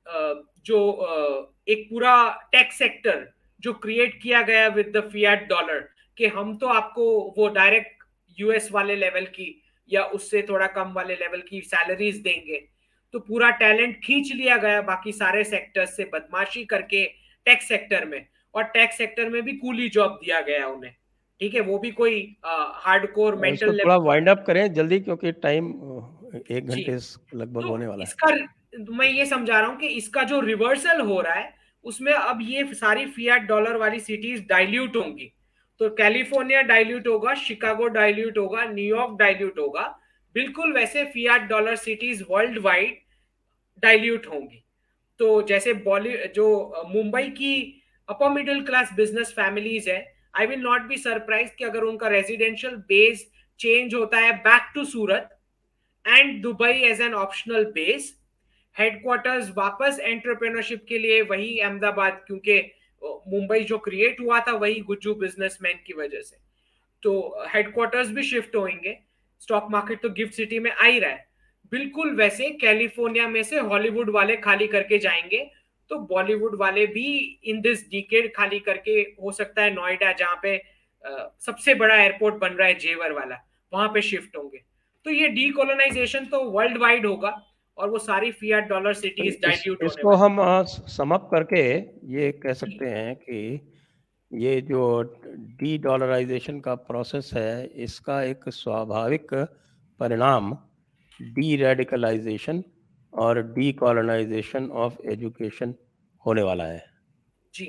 जो एक पूरा टेक सेक्टर जो क्रिएट किया गया विद द फिएट डॉलर, कि हम तो आपको वो डायरेक्ट यूएस वाले लेवल की या उससे थोड़ा कम वाले लेवल की सैलरीज देंगे, तो पूरा टैलेंट खींच लिया गया बाकी सारे सेक्टर्स से बदमाशी करके टेक सेक्टर में, और टेक सेक्टर में भी कूली जॉब दिया गया उन्हें। ठीक है, वो भी कोई हार्डकोर इसको मेंटल थोड़ा लेवल। वाइंड अप करें जल्दी, क्योंकि टाइम एक जी, घंटे लगभग तो होने वाला है। इसका मैं ये समझा रहा हूं कि इसका जो रिवर्सल हो रहा है उसमें अब ये सारी फिएट डॉलर वाली सिटीज डाइल्यूट होंगी। तो कैलिफोर्निया डाइल्यूट होगा, शिकागो डाइल्यूट होगा, न्यूयॉर्क डाइल्यूट होगा, बिल्कुल वैसे fiat dollar cities world wide dilute होंगी। तो जैसे बॉली जो मुंबई की upper middle class business families है, I will not be surprise कि अगर उनका रेजिडेंशियल बेस चेंज होता है back to Surat and Dubai as an optional base, headquarters वापस एंटरप्रेन्योरशिप के लिए वही अहमदाबाद, क्योंकि मुंबई जो क्रिएट हुआ था वही गुज्जू बिजनेसमैन की वजह से, तो हेडक्वार्टर्स भी शिफ्ट होंगे। स्टॉक मार्केट तो गिफ्ट सिटी में आ ही रहा है, बिल्कुल वैसे कैलिफोर्निया में से हॉलीवुड वाले खाली करके जाएंगे, तो बॉलीवुड वाले भी इन दिस डिकेड खाली करके, हो सकता है नोएडा जहां पे uh, सबसे बड़ा एयरपोर्ट बन रहा है जेवर वाला, वहां पे शिफ्ट होंगे। तो ये डीकोलोनाइजेशन तो वर्ल्ड वाइड होगा और वो सारी फिएट डॉलर सिटीज इस, डाइल्यूट होने इसको वाली। हम समअप करके ये कह सकते हैं कि ये जो डी डॉलराइजेशन का प्रोसेस है, इसका एक स्वाभाविक परिणाम डी रेडिकलाइजेशन और डी कॉलोनाइजेशन ऑफ एजुकेशन होने वाला है। जी,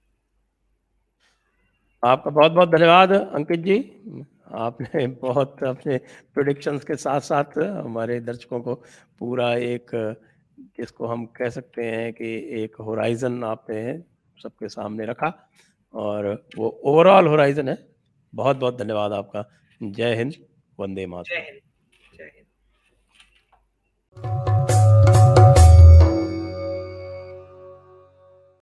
आपका बहुत बहुत धन्यवाद अंकित जी, आपने बहुत अपने प्रेडिक्शंस के साथ साथ हमारे दर्शकों को पूरा एक, जिसको हम कह सकते हैं कि एक होराइजन आपने सबके सामने रखा, और वो ओवरऑल होराइजन है। बहुत बहुत धन्यवाद आपका। जय हिंद, वंदे जय मातरम। हिंद, जय हिंद।